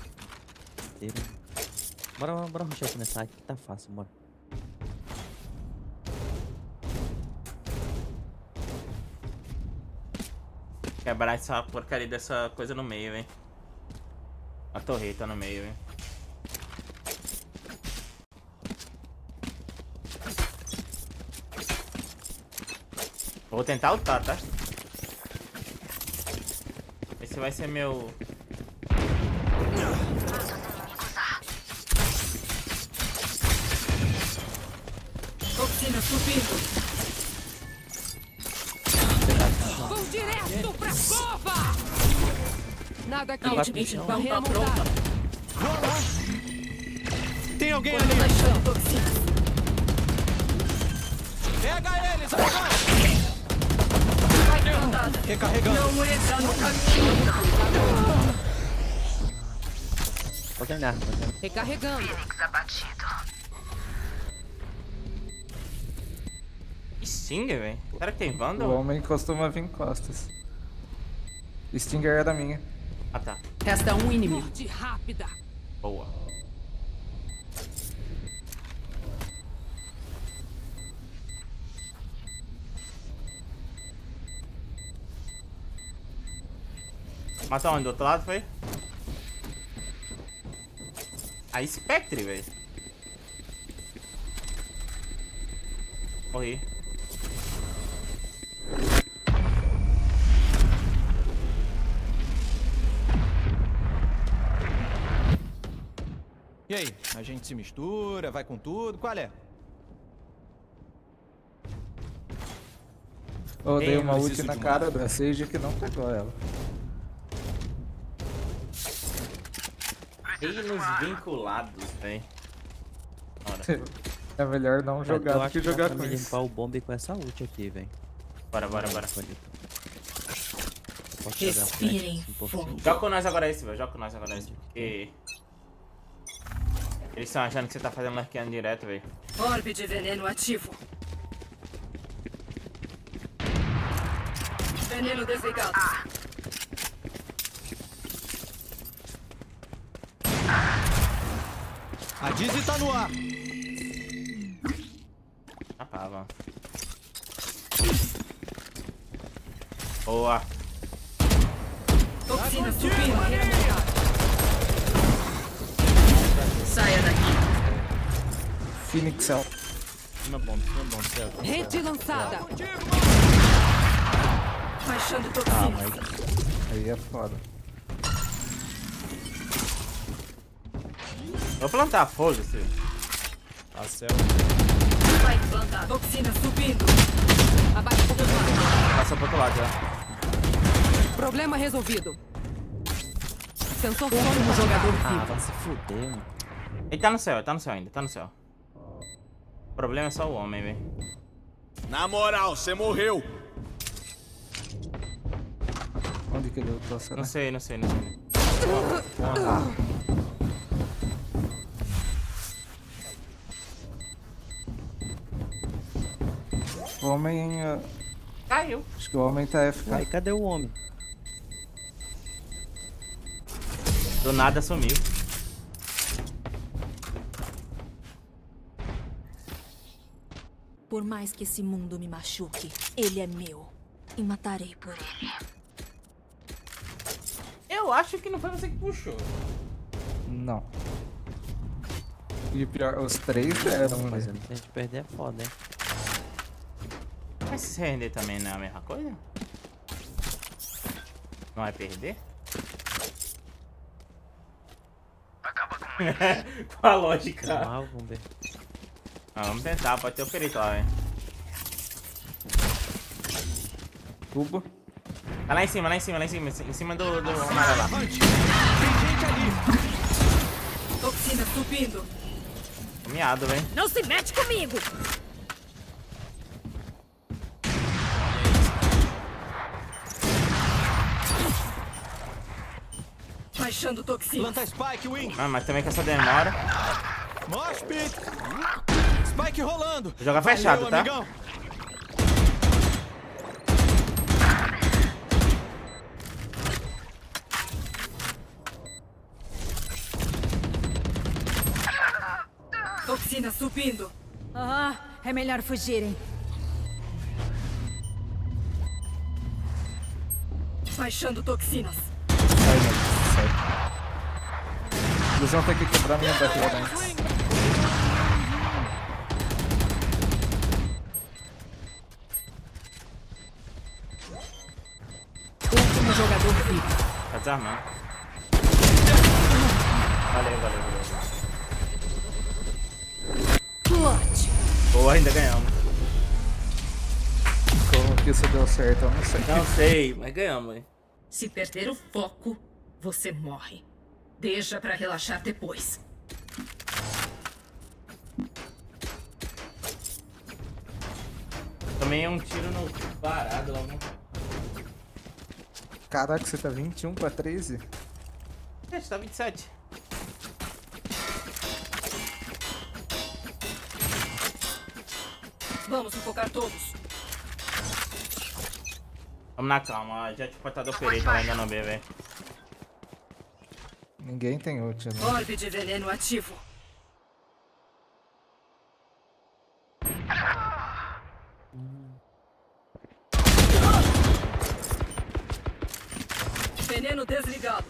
Speaker 8: Bora, bora, bora rushar aqui nessa área que tá fácil, bora.
Speaker 2: Quebrar essa porcaria dessa coisa no meio, hein. A torreta no meio, hein. Vou tentar ultar, tá? Esse vai ser meu...
Speaker 4: Toxina subindo.
Speaker 7: Vou direto pra cova! Nada aqui.
Speaker 4: Ultimate
Speaker 7: Barreira
Speaker 4: bomba
Speaker 7: montada.
Speaker 4: pronta.
Speaker 11: Tem alguém
Speaker 4: Quando
Speaker 11: ali!
Speaker 4: baixando toxina.
Speaker 11: Pega eles, agora!
Speaker 4: Vai plantada.
Speaker 11: Recarregando.
Speaker 4: Não entra no caminho.
Speaker 8: Pode terminar, pode terminar.
Speaker 7: Recarregando.
Speaker 5: Abatido.
Speaker 2: Stinger, velho. Será que tem
Speaker 1: O
Speaker 2: Vandal?
Speaker 1: homem costuma vir em costas. Stinger era minha.
Speaker 2: Ah, tá.
Speaker 10: Resta um inimigo.
Speaker 7: Morte rápida.
Speaker 2: Boa. Matou onde? Do outro lado, foi? A Spectre, velho. Morri.
Speaker 11: E aí, a gente se mistura, vai com tudo, qual é?
Speaker 1: Eu dei uma
Speaker 11: preciso
Speaker 1: ult na
Speaker 11: de
Speaker 1: cara da Sage que não pegou ela.
Speaker 2: Reinos vinculados, velho.
Speaker 1: É melhor não
Speaker 8: Eu
Speaker 1: jogar do
Speaker 8: acho
Speaker 1: que
Speaker 8: que dá
Speaker 1: jogar
Speaker 8: pra
Speaker 1: com
Speaker 8: me
Speaker 1: isso.
Speaker 8: limpar o bombe com essa ult aqui, velho.
Speaker 2: Bora, bora, bora.
Speaker 4: Respirem fundo.
Speaker 2: Joga com nós agora esse, velho. Joga com nós agora esse. Porque... eles estão achando que você tá fazendo lurkeando direto, velho.
Speaker 4: Orbe de veneno ativo. Veneno desligado.
Speaker 11: A Dizzy tá no ar.
Speaker 2: Ah, pá, vamos. Boa.
Speaker 4: Toxina subindo. Barreira montada. Saia daqui.
Speaker 1: Phoenix Cell.
Speaker 8: Cima bom, cima bom, céu.
Speaker 7: Rede lançada.
Speaker 4: Baixando
Speaker 8: Ah,
Speaker 4: toxina.
Speaker 8: mas
Speaker 1: Aí é foda.
Speaker 2: Vou plantar, foda-se.
Speaker 11: A céu.
Speaker 4: Vai plantar. Toxina subindo.
Speaker 7: Abaixo do lado.
Speaker 2: Passa pro outro lado já.
Speaker 7: Problema resolvido. Sensor
Speaker 10: Último jogador
Speaker 8: Ah,
Speaker 10: vivo.
Speaker 8: vai se fuder, mano.
Speaker 2: Ele tá no céu, ele tá no céu ainda, tá no céu. O problema é só o homem, velho.
Speaker 11: Na moral, você morreu.
Speaker 1: Onde que ele lutou, será?
Speaker 2: Não sei, não sei, não sei.
Speaker 1: O homem... ah,
Speaker 2: Caiu.
Speaker 1: acho que o homem tá F K.
Speaker 8: Aí, cadê o homem?
Speaker 2: Do nada sumiu.
Speaker 6: Por mais que esse mundo me machuque, ele é meu. E matarei por ele.
Speaker 2: Eu acho que não foi você que puxou.
Speaker 1: Não. E pior, os três deram, né?
Speaker 8: Fazendo se a gente perder é foda, hein?
Speaker 2: Mas se render também não é a mesma coisa? Não vai perder?
Speaker 9: Acaba com
Speaker 2: Qual a lógica?
Speaker 8: Ah, vamos ver.
Speaker 2: Ah, vamos tentar, pode ter o perito lá, velho.
Speaker 1: Cubo.
Speaker 2: Tá lá em cima, lá em cima, lá em cima, em cima do, do amarelo lá.
Speaker 11: Tem gente ali.
Speaker 4: Toxina subindo.
Speaker 2: Miado, velho.
Speaker 6: Não se mete comigo!
Speaker 4: Baixando toxina.
Speaker 11: Planta Spike, Wing.
Speaker 2: Ah, mas também com essa demora.
Speaker 11: Mosh pit. Spike rolando.
Speaker 2: Joga fechado,
Speaker 11: Valeu,
Speaker 2: tá?
Speaker 11: amigão.
Speaker 4: Toxina subindo.
Speaker 6: Ah, é melhor fugirem.
Speaker 4: Baixando toxinas.
Speaker 1: Sai, mano. Sai. Eles vão ter que quebrar minha bateria antes.
Speaker 10: Último jogador vivo.
Speaker 2: Tá desarmando. Valeu, valeu, valeu.
Speaker 6: Clutch.
Speaker 2: Boa, ainda ganhamos.
Speaker 1: Como que isso deu certo, eu não sei.
Speaker 2: Não sei, mas ganhamos, hein?
Speaker 4: Se perder o foco, você morre. Deixa pra relaxar depois.
Speaker 2: Tomei um tiro no parado logo.
Speaker 1: Caraca, você tá vinte e um pra treze?
Speaker 2: Gente, tá vinte e sete.
Speaker 4: Vamos sufocar todos.
Speaker 2: Vamos na calma, ó. Já te portador perito lá ainda não B, velho.
Speaker 1: Ninguém tem ult, né?
Speaker 4: Orbe de veneno ativo. Veneno desligado.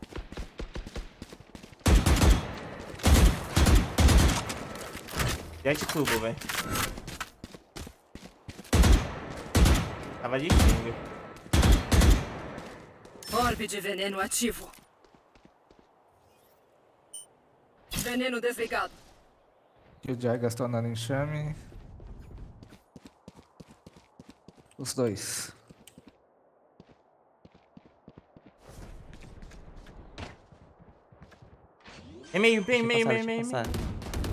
Speaker 2: Jet tubo, velho. Tava de xinga.
Speaker 4: Orbe de veneno ativo. Veneno desligado.
Speaker 1: E o Jai gastou na enxame. Os dois.
Speaker 2: É meio, meio, meio,
Speaker 8: Deixa
Speaker 2: meio,
Speaker 8: eu
Speaker 2: meio,
Speaker 8: passar,
Speaker 2: meio.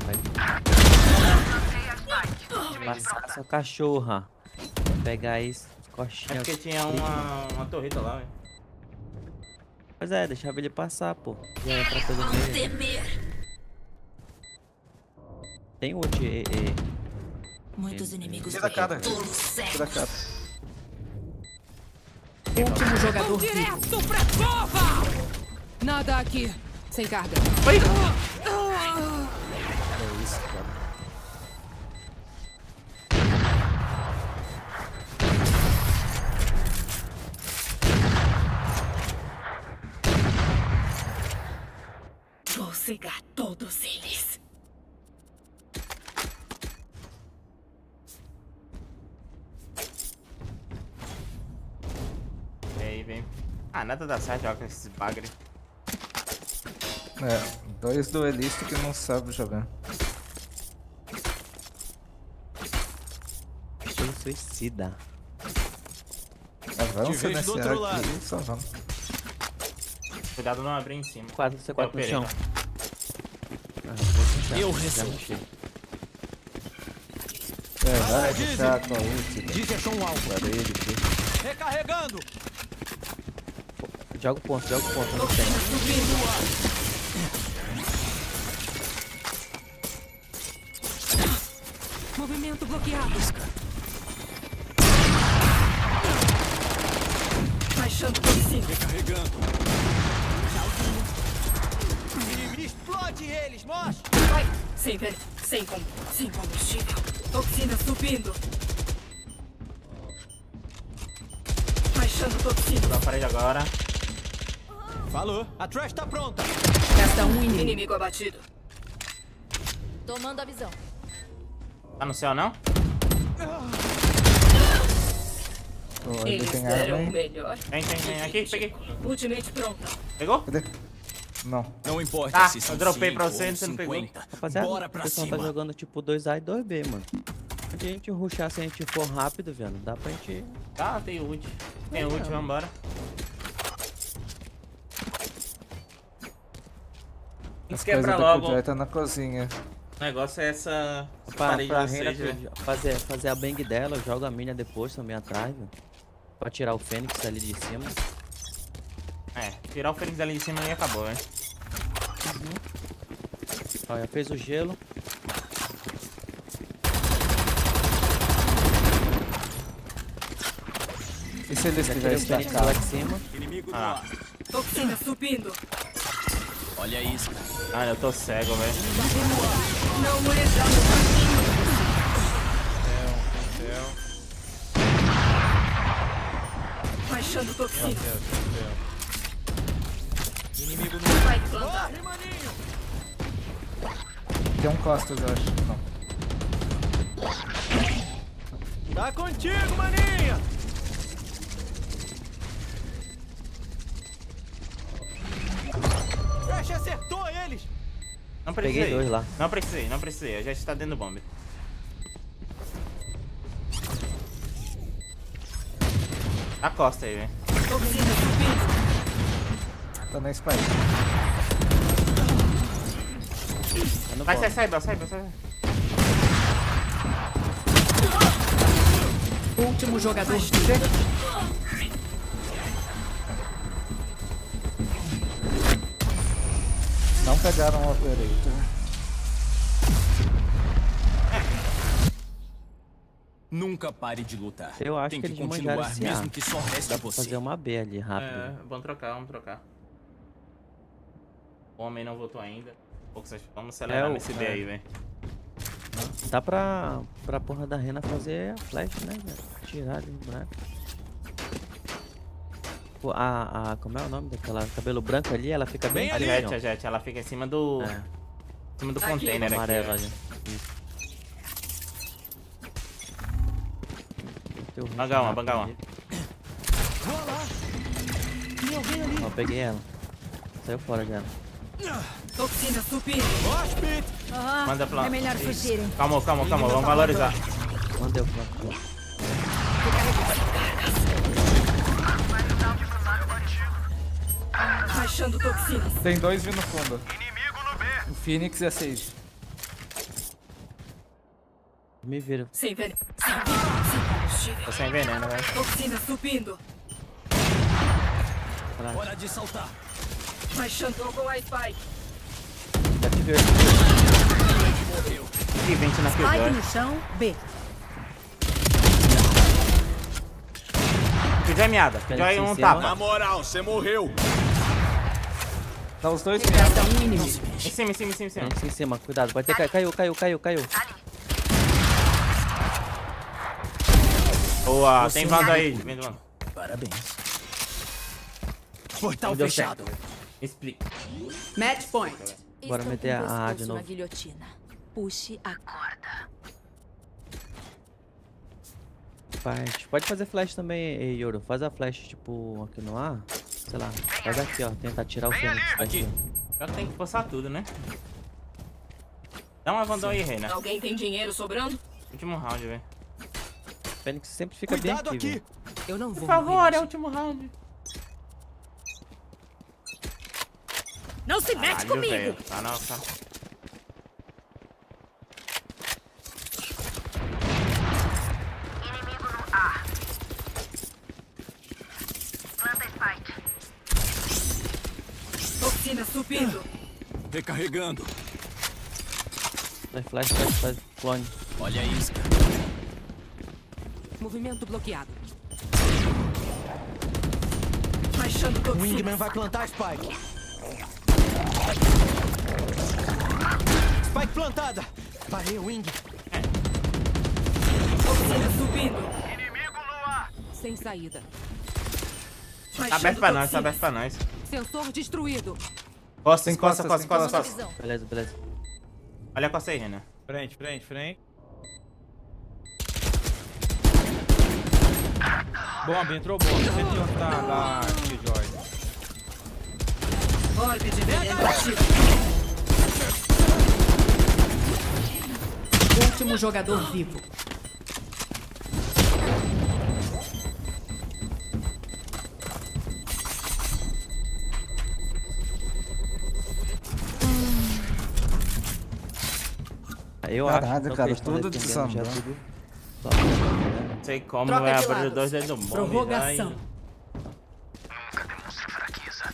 Speaker 8: Vai passar essa cachorra. Vou pegar isso,
Speaker 2: É
Speaker 8: coxinha.
Speaker 2: porque tinha uma, uma torreta lá, velho.
Speaker 8: Pois é, deixava ele passar, pô. Já entra pelo meio. Tem ult, e, e.
Speaker 6: Muitos inimigos.
Speaker 1: Tira a cara.
Speaker 6: Tolos cegos.
Speaker 1: Tira a cara.
Speaker 10: Último jogador vivo.
Speaker 7: Direto pra cova!
Speaker 10: Nada aqui. Sem carga.
Speaker 2: Oi!
Speaker 1: É isso, cara.
Speaker 4: Vou cegar todos eles.
Speaker 2: E aí, vem. Ah, nada dá certo jogar com esses bagre.
Speaker 1: É, dois duelistas que não sabem jogar.
Speaker 8: Estilo suicida.
Speaker 1: Avança
Speaker 11: Te vejo
Speaker 1: nesse
Speaker 11: do outro
Speaker 1: ar
Speaker 11: lado.
Speaker 1: aqui, só vamos.
Speaker 2: Cuidado não abrir em cima.
Speaker 8: quatro C quatro no
Speaker 2: Eu
Speaker 8: chão.
Speaker 2: operei,
Speaker 8: Ah, vou puxar,
Speaker 11: Eu
Speaker 8: já
Speaker 11: resolvo.
Speaker 8: mexi.
Speaker 1: É, vai
Speaker 11: Dizem.
Speaker 1: puxar com a ult. né?
Speaker 11: Diz achou um alvo.
Speaker 1: Parede aqui.
Speaker 11: Recarregando.
Speaker 8: Joga o ponto, joga o ponto, não tem.
Speaker 7: Movimento bloqueado.
Speaker 4: Baixando toxina.
Speaker 11: Recarregando. E explode eles, Mosh.
Speaker 4: Vai. Sem veneno. Sem, com... Sem combustível. Toxina subindo. Baixando toxina.
Speaker 2: Tô na parede agora.
Speaker 11: Falou. A trash tá pronta.
Speaker 10: Resta um inimigo.
Speaker 4: Inimigo abatido.
Speaker 6: Tomando a visão.
Speaker 2: Tá no céu, não?
Speaker 1: Oh, ele
Speaker 4: Eles
Speaker 1: tem
Speaker 4: deram
Speaker 1: arma,
Speaker 4: o
Speaker 1: hein?
Speaker 4: melhor.
Speaker 2: Tem, tem, tem. Aqui, peguei.
Speaker 4: Ultimate pronta.
Speaker 2: Pegou?
Speaker 1: Cadê? Não.
Speaker 11: Não importa
Speaker 2: Tá,
Speaker 11: se são
Speaker 2: eu dropei pra
Speaker 11: cinco
Speaker 2: você
Speaker 11: ou
Speaker 2: e você não pegou.
Speaker 11: cinquenta.
Speaker 8: Rapaziada,
Speaker 11: Bora
Speaker 8: o
Speaker 11: pra
Speaker 8: pessoal
Speaker 11: cima.
Speaker 8: tá jogando tipo dois A e dois B, mano. Se a gente rushar, se a gente for rápido, velho, dá pra gente...
Speaker 2: Tá, tem ult. Tem ult, vambora. Tem que quebrar logo.
Speaker 1: O Joy tá na cozinha.
Speaker 2: O negócio é essa
Speaker 8: Pra,
Speaker 2: parede
Speaker 8: pra
Speaker 2: de
Speaker 8: Reina
Speaker 2: vocês, velho.
Speaker 8: fazer, fazer a bang dela, joga a mina depois também atrás, velho. Pra tirar o Fênix ali de cima.
Speaker 2: É, tirar o Fênix ali de cima e acabou, né?
Speaker 8: Olha, fez o gelo.
Speaker 1: E se eles
Speaker 8: Já
Speaker 1: quiserem
Speaker 8: tirei o Fênix
Speaker 1: destacar?
Speaker 8: lá de cima.
Speaker 11: Inimigo no
Speaker 2: Ah.
Speaker 11: ar.
Speaker 4: Toxina subindo.
Speaker 11: Olha isso.
Speaker 2: Ah, eu tô cego, velho.
Speaker 4: Não murejar no caminho.
Speaker 3: Céu,
Speaker 4: Baixando toxina.
Speaker 3: céu, céu.
Speaker 11: Inimigo no ar.
Speaker 4: Vai plantar.
Speaker 1: Tem um Costas, eu acho. Não.
Speaker 11: Tá contigo, maninha! Flash acertou eles!
Speaker 2: Não precisei.
Speaker 8: Peguei dois lá.
Speaker 2: Não precisei, não precisei. A gente tá dentro do bombe. Na costa aí, velho.
Speaker 4: Toxina subindo.
Speaker 1: Tá na Spike.
Speaker 8: Tá no
Speaker 2: Vai,
Speaker 8: bom.
Speaker 2: sai, sai, Bel, sai, Bel, sai.
Speaker 10: Último jogador vivo.
Speaker 1: Não pegaram o Operator.
Speaker 11: Nunca pare de lutar.
Speaker 8: Eu acho
Speaker 11: Tem
Speaker 8: que
Speaker 11: que,
Speaker 8: eles vão
Speaker 11: continuar
Speaker 8: manjar esse A.
Speaker 11: mesmo que só reste
Speaker 8: Dá pra
Speaker 11: você.
Speaker 8: fazer uma B ali, rápido.
Speaker 2: É, vamos trocar, vamos trocar. O homem não votou ainda. Pouco vocês- Vamos acelerar
Speaker 8: É, o-
Speaker 2: nesse B
Speaker 8: é.
Speaker 2: aí, velho.
Speaker 8: Dá pra, pra porra da Rena fazer a flash, né, velho? Tirar ali o buraco. Pô, A, a, como é o nome daquela cabelo branco ali? Ela fica bem,
Speaker 11: Bem
Speaker 2: A
Speaker 11: ali,
Speaker 8: ali,
Speaker 2: Jet, a Jet, ela fica em cima do...
Speaker 8: ó. É,
Speaker 2: Em cima do
Speaker 4: Aqui.
Speaker 2: container aqui.
Speaker 8: amarela
Speaker 2: ó.
Speaker 8: ali. Isso. Teu rosto
Speaker 2: Banga uma,
Speaker 8: rápido
Speaker 2: banga uma.
Speaker 8: ali. Ó, peguei ela. Saiu fora dela.
Speaker 4: Toxina subindo.
Speaker 11: Hospit!
Speaker 2: Manda pra lá.
Speaker 6: É melhor fugirem.
Speaker 2: Calma, calma, calma, vamos valorizar.
Speaker 8: Mandei o flanco.
Speaker 4: Baixando toxinas.
Speaker 1: Tem dois vindo no fundo.
Speaker 9: Inimigo no B.
Speaker 1: O Phoenix e a Sage.
Speaker 8: Me vira.
Speaker 4: Sem veneno. Sem veneno. Sem combustível.
Speaker 2: Tô sem veneno, velho.
Speaker 4: Toxina subindo.
Speaker 8: Caralho.
Speaker 11: Hora de saltar.
Speaker 4: Baixando com a Spike.
Speaker 8: Já te viu.
Speaker 2: Ih, vinte na kill,
Speaker 10: Spike
Speaker 2: velho.
Speaker 10: no chão, B.
Speaker 2: Killjoy é miada. Killjoy é um tapa.
Speaker 11: Na moral, você morreu.
Speaker 1: Tá os dois.
Speaker 10: Resta um inimigo.
Speaker 2: Em cima, em cima, em cima, em cima.
Speaker 8: Gente, em cima, cuidado. Pode ter. Caiu, caiu, caiu, caiu.
Speaker 2: Boa, tem vando aí. Vem do vando.
Speaker 11: Parabéns. Portal
Speaker 8: Não deu
Speaker 11: fechado.
Speaker 2: Explica.
Speaker 10: Match point.
Speaker 8: Bora
Speaker 6: Estou
Speaker 8: meter
Speaker 6: com o
Speaker 8: a A de
Speaker 6: pescoço
Speaker 8: novo.
Speaker 6: na guilhotina. Puxe a corda.
Speaker 8: Faz. Pode fazer flash também, ei, Yoro. Faz a flash, tipo, aqui no ar. Sei lá. Faz aqui, ó. Tentar tirar o Fênix daqui.
Speaker 2: Pior que tem que forçar tudo, né? Dá uma vandão aí, Reina.
Speaker 4: Alguém tem dinheiro sobrando?
Speaker 2: Último round, velho.
Speaker 8: Fênix sempre fica bem
Speaker 11: Cuidado
Speaker 8: aqui,
Speaker 11: aqui.
Speaker 8: velho.
Speaker 10: Eu não vou
Speaker 2: Por favor,
Speaker 10: morrer
Speaker 2: é o
Speaker 10: hoje.
Speaker 2: último round.
Speaker 10: Não se mete
Speaker 2: Caralho,
Speaker 10: comigo!
Speaker 2: velho. Tá, não, tá.
Speaker 5: Inimigo no A. Planta Spike.
Speaker 4: Toxina subindo.
Speaker 11: Recarregando.
Speaker 8: Faz flash, faz, faz clone.
Speaker 11: Olha isso.
Speaker 10: Movimento bloqueado.
Speaker 4: Baixando
Speaker 11: O
Speaker 4: toxina.
Speaker 11: Wingman vai plantar Spike. Spike plantada. Parei o Wing.
Speaker 4: Toxina subindo.
Speaker 9: Inimigo no A.
Speaker 10: Sem saída.
Speaker 2: Tá aberto pra nós, tá aberto pra nós.
Speaker 10: Sensor destruído.
Speaker 2: Costa,
Speaker 1: Tem
Speaker 2: costa,
Speaker 1: costas,
Speaker 2: costa,
Speaker 1: tem
Speaker 2: costa,
Speaker 1: costas.
Speaker 2: costa.
Speaker 8: Beleza, beleza.
Speaker 2: Olha a costa aí, Reina.
Speaker 3: Frente, frente, frente. Bomba, entrou bomba. cento e um da, da Killjoy.
Speaker 4: Orbe de veneno ativo.
Speaker 10: Último jogador vivo.
Speaker 8: Eu
Speaker 1: Caralho,
Speaker 8: acho
Speaker 1: cara,
Speaker 8: que
Speaker 1: tudo desandou.
Speaker 2: Não sei como
Speaker 10: Troca
Speaker 2: vai
Speaker 10: de
Speaker 2: abrir
Speaker 10: lados.
Speaker 2: dois dedos do bombe.
Speaker 10: Prorrogação.
Speaker 9: Nunca demonstre fraqueza.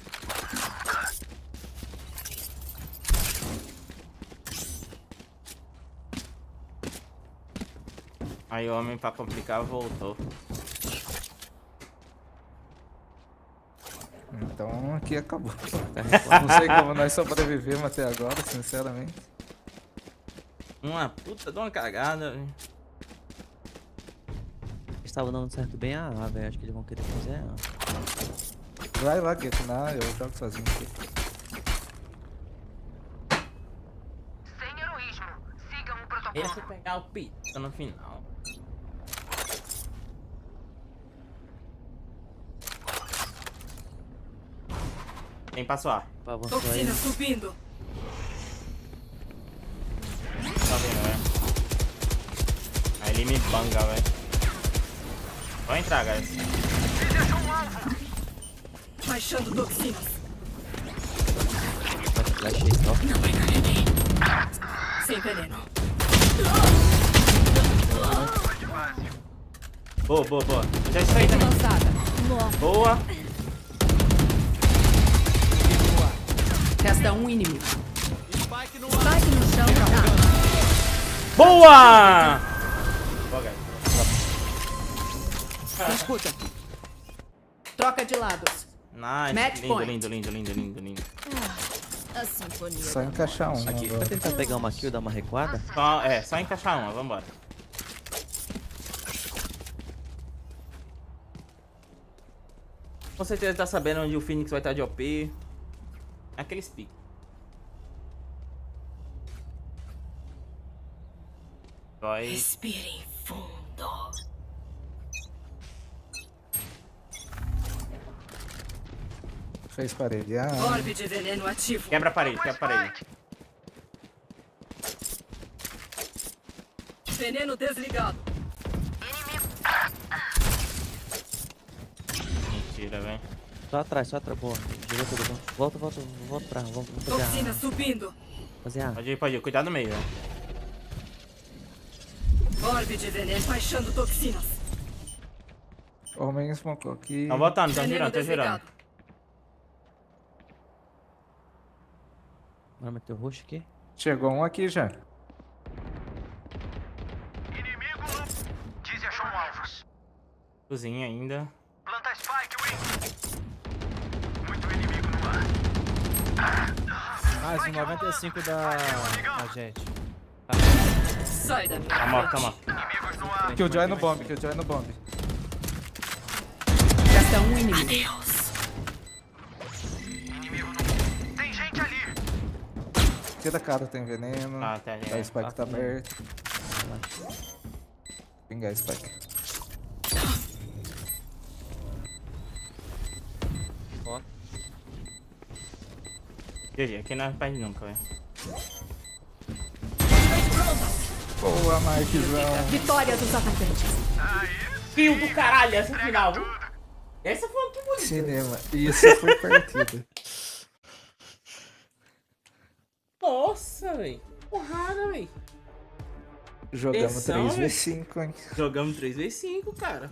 Speaker 2: Aí o homem pra complicar voltou.
Speaker 1: Então aqui acabou. Não sei como nós sobrevivemos até agora, sinceramente.
Speaker 2: Uma puta de uma cagada.
Speaker 8: Eles estavam dando certo bem a A, velho. Acho que eles vão querer fazer A.
Speaker 1: Vai lá, Gecko, não, eu jogo sozinho aqui.
Speaker 5: Sem heroísmo. Sigam o protocolo.
Speaker 2: Esse pegar o pita no final. Quem passou A?
Speaker 8: Avançou aí.
Speaker 4: Toxina subindo.
Speaker 2: Tá vendo, velho? Aí ele me banga, velho. Vou entrar, guys.
Speaker 4: Baixando toxinas.
Speaker 8: Flash aí, só.
Speaker 4: Não recarreguei. Sem veneno.
Speaker 2: Boa, boa, boa. Já estou aí também.
Speaker 10: Lançada.
Speaker 2: Boa.
Speaker 10: Resta um inimigo.
Speaker 11: Spike no
Speaker 10: Spike no chão.
Speaker 2: Boa! Boa, guys.
Speaker 10: Escuta. Troca de lados.
Speaker 2: Nice.
Speaker 10: Match
Speaker 2: lindo,
Speaker 10: point.
Speaker 2: lindo, lindo, lindo, lindo, lindo.
Speaker 6: A sinfonia.
Speaker 1: Só encaixar um
Speaker 8: Aqui,
Speaker 1: agora.
Speaker 8: vai tentar pegar uma kill, dar uma recuada?
Speaker 2: Só, é, só encaixar uma, vambora. Com certeza tá sabendo onde o Phoenix vai estar de O P. Aqueles piques. Vai.
Speaker 4: Respirem fundo.
Speaker 1: Fez parede. Ah,
Speaker 4: Orbe de veneno ativo.
Speaker 2: Quebra a parede, quebra a parede.
Speaker 4: Veneno desligado.
Speaker 2: Mentira, velho.
Speaker 8: Só atrás, só atrás. Boa. Jogou tudo bom. Volta, volta, volta pra. Vamos vamos fazer
Speaker 4: Toxina
Speaker 8: A.
Speaker 4: subindo.
Speaker 8: Fazer A.
Speaker 2: Pode ir, pode ir. Cuidado no meio, velho.
Speaker 4: Orbe de veneno baixando toxinas.
Speaker 1: homem smocou aqui.
Speaker 2: Tão voltando, tão
Speaker 4: Veneno
Speaker 2: girando, tão girando.
Speaker 4: desligado.
Speaker 8: Vai meter o roxo aqui?
Speaker 1: Chegou um aqui já.
Speaker 9: Inimigo. Diz achou um alvos.
Speaker 2: Cozinha ainda.
Speaker 9: Planta Spike, Wing. Muito inimigo no ar.
Speaker 3: Mais um noventa e cinco da, da Jet.
Speaker 4: Sai da minha
Speaker 2: Calma,
Speaker 4: frente.
Speaker 2: calma.
Speaker 9: Inimigos no ar.
Speaker 1: Killjoy no bomb, Killjoy no bomb.
Speaker 10: Resta um inimigo.
Speaker 4: Deus.
Speaker 9: Inimigo no. Tem gente ali.
Speaker 1: Cada cara tem veneno.
Speaker 2: Ah, tá,
Speaker 1: A
Speaker 2: é.
Speaker 1: Spike tá aberto. Pinga a Spike.
Speaker 2: G G, aqui não perde nunca, velho.
Speaker 1: Boa, Marquezão.
Speaker 10: Vitória dos atacantes.
Speaker 2: Fio do caralho, essa final. Essa foi uma que bonita.
Speaker 1: Cinema. Isso foi partida.
Speaker 2: Nossa, velho. Porrada, velho.
Speaker 1: Jogamos
Speaker 2: Atenção,
Speaker 1: três vezes cinco, hein?
Speaker 2: Jogamos três vezes cinco, cara.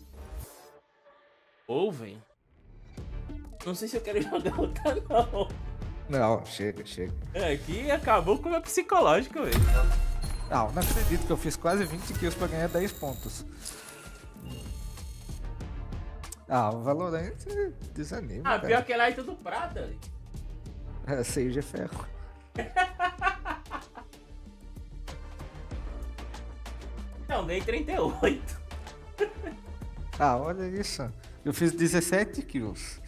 Speaker 2: Ô, velho. Não sei se eu quero jogar outra, não.
Speaker 1: Não, chega, chega.
Speaker 2: É, aqui acabou com o meu psicológico, velho.
Speaker 1: Não, não acredito que eu fiz quase vinte kills pra ganhar dez pontos. Ah, o Valorant desanima,
Speaker 2: Ah,
Speaker 1: cara.
Speaker 2: pior que lá é tudo prata, velho.
Speaker 1: É, Sage é ferro.
Speaker 2: Não, dei trinta e oito.
Speaker 1: Ah, olha isso. Eu fiz dezessete kills.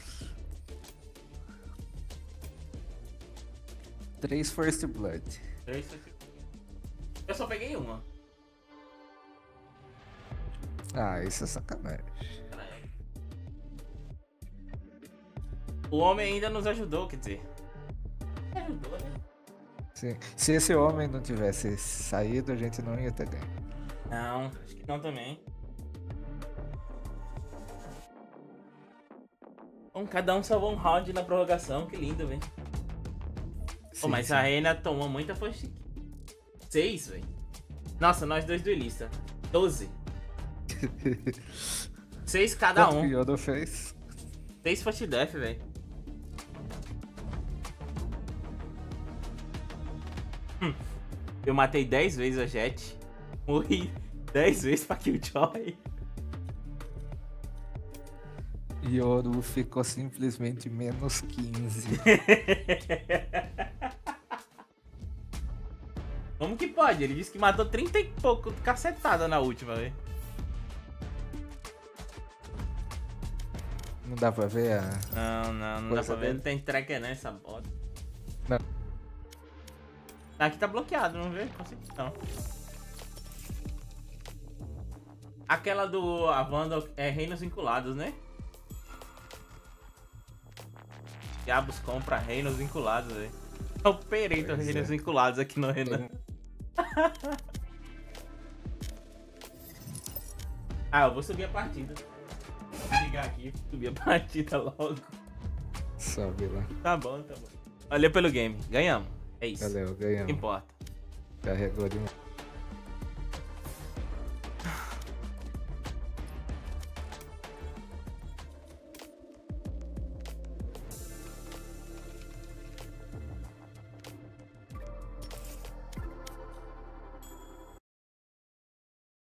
Speaker 1: três First Blood.
Speaker 2: Eu só peguei uma.
Speaker 1: Ah, isso é sacanagem.
Speaker 2: Caralho, O homem ainda nos ajudou, quer dizer. Ajudou, né?
Speaker 1: Sim. Se esse homem não tivesse saído, a gente não ia ter ganho.
Speaker 2: Não, acho que não também. Bom, cada um salvou um round na prorrogação, que lindo, velho. Pô, mas
Speaker 1: sim.
Speaker 2: a Reina tomou muita força. Seis, velho. Nossa, nós dois duelistas. Doze. Seis cada
Speaker 1: Quanto
Speaker 2: um.
Speaker 1: que Yoda fez?
Speaker 2: Seis first death, velho. Hum. Eu matei dez vezes a Jet. Morri dez vezes pra Killjoy.
Speaker 1: Yoru ficou simplesmente menos quinze.
Speaker 2: Como que pode? Ele disse que matou trinta e pouco cacetada na última, velho.
Speaker 1: Não dá pra ver a...
Speaker 2: Não, não, não dá pra ver. Não tem tracker nessa bota.
Speaker 1: Não.
Speaker 2: Aqui tá bloqueado, não vê? Consigo não. Aquela do a Wanda é Reinos Vinculados, né? Diabos compra Reinos Vinculados, velho. Eu operei os Reinos é. Vinculados aqui no Renan. Ah, eu vou subir a partida. Vou ligar aqui, subir a partida logo.
Speaker 1: Sobe lá.
Speaker 2: Tá bom, tá bom. Valeu pelo game. Ganhamos. É isso.
Speaker 1: Valeu, ganhamos.
Speaker 2: O que importa.
Speaker 1: Carregou de um...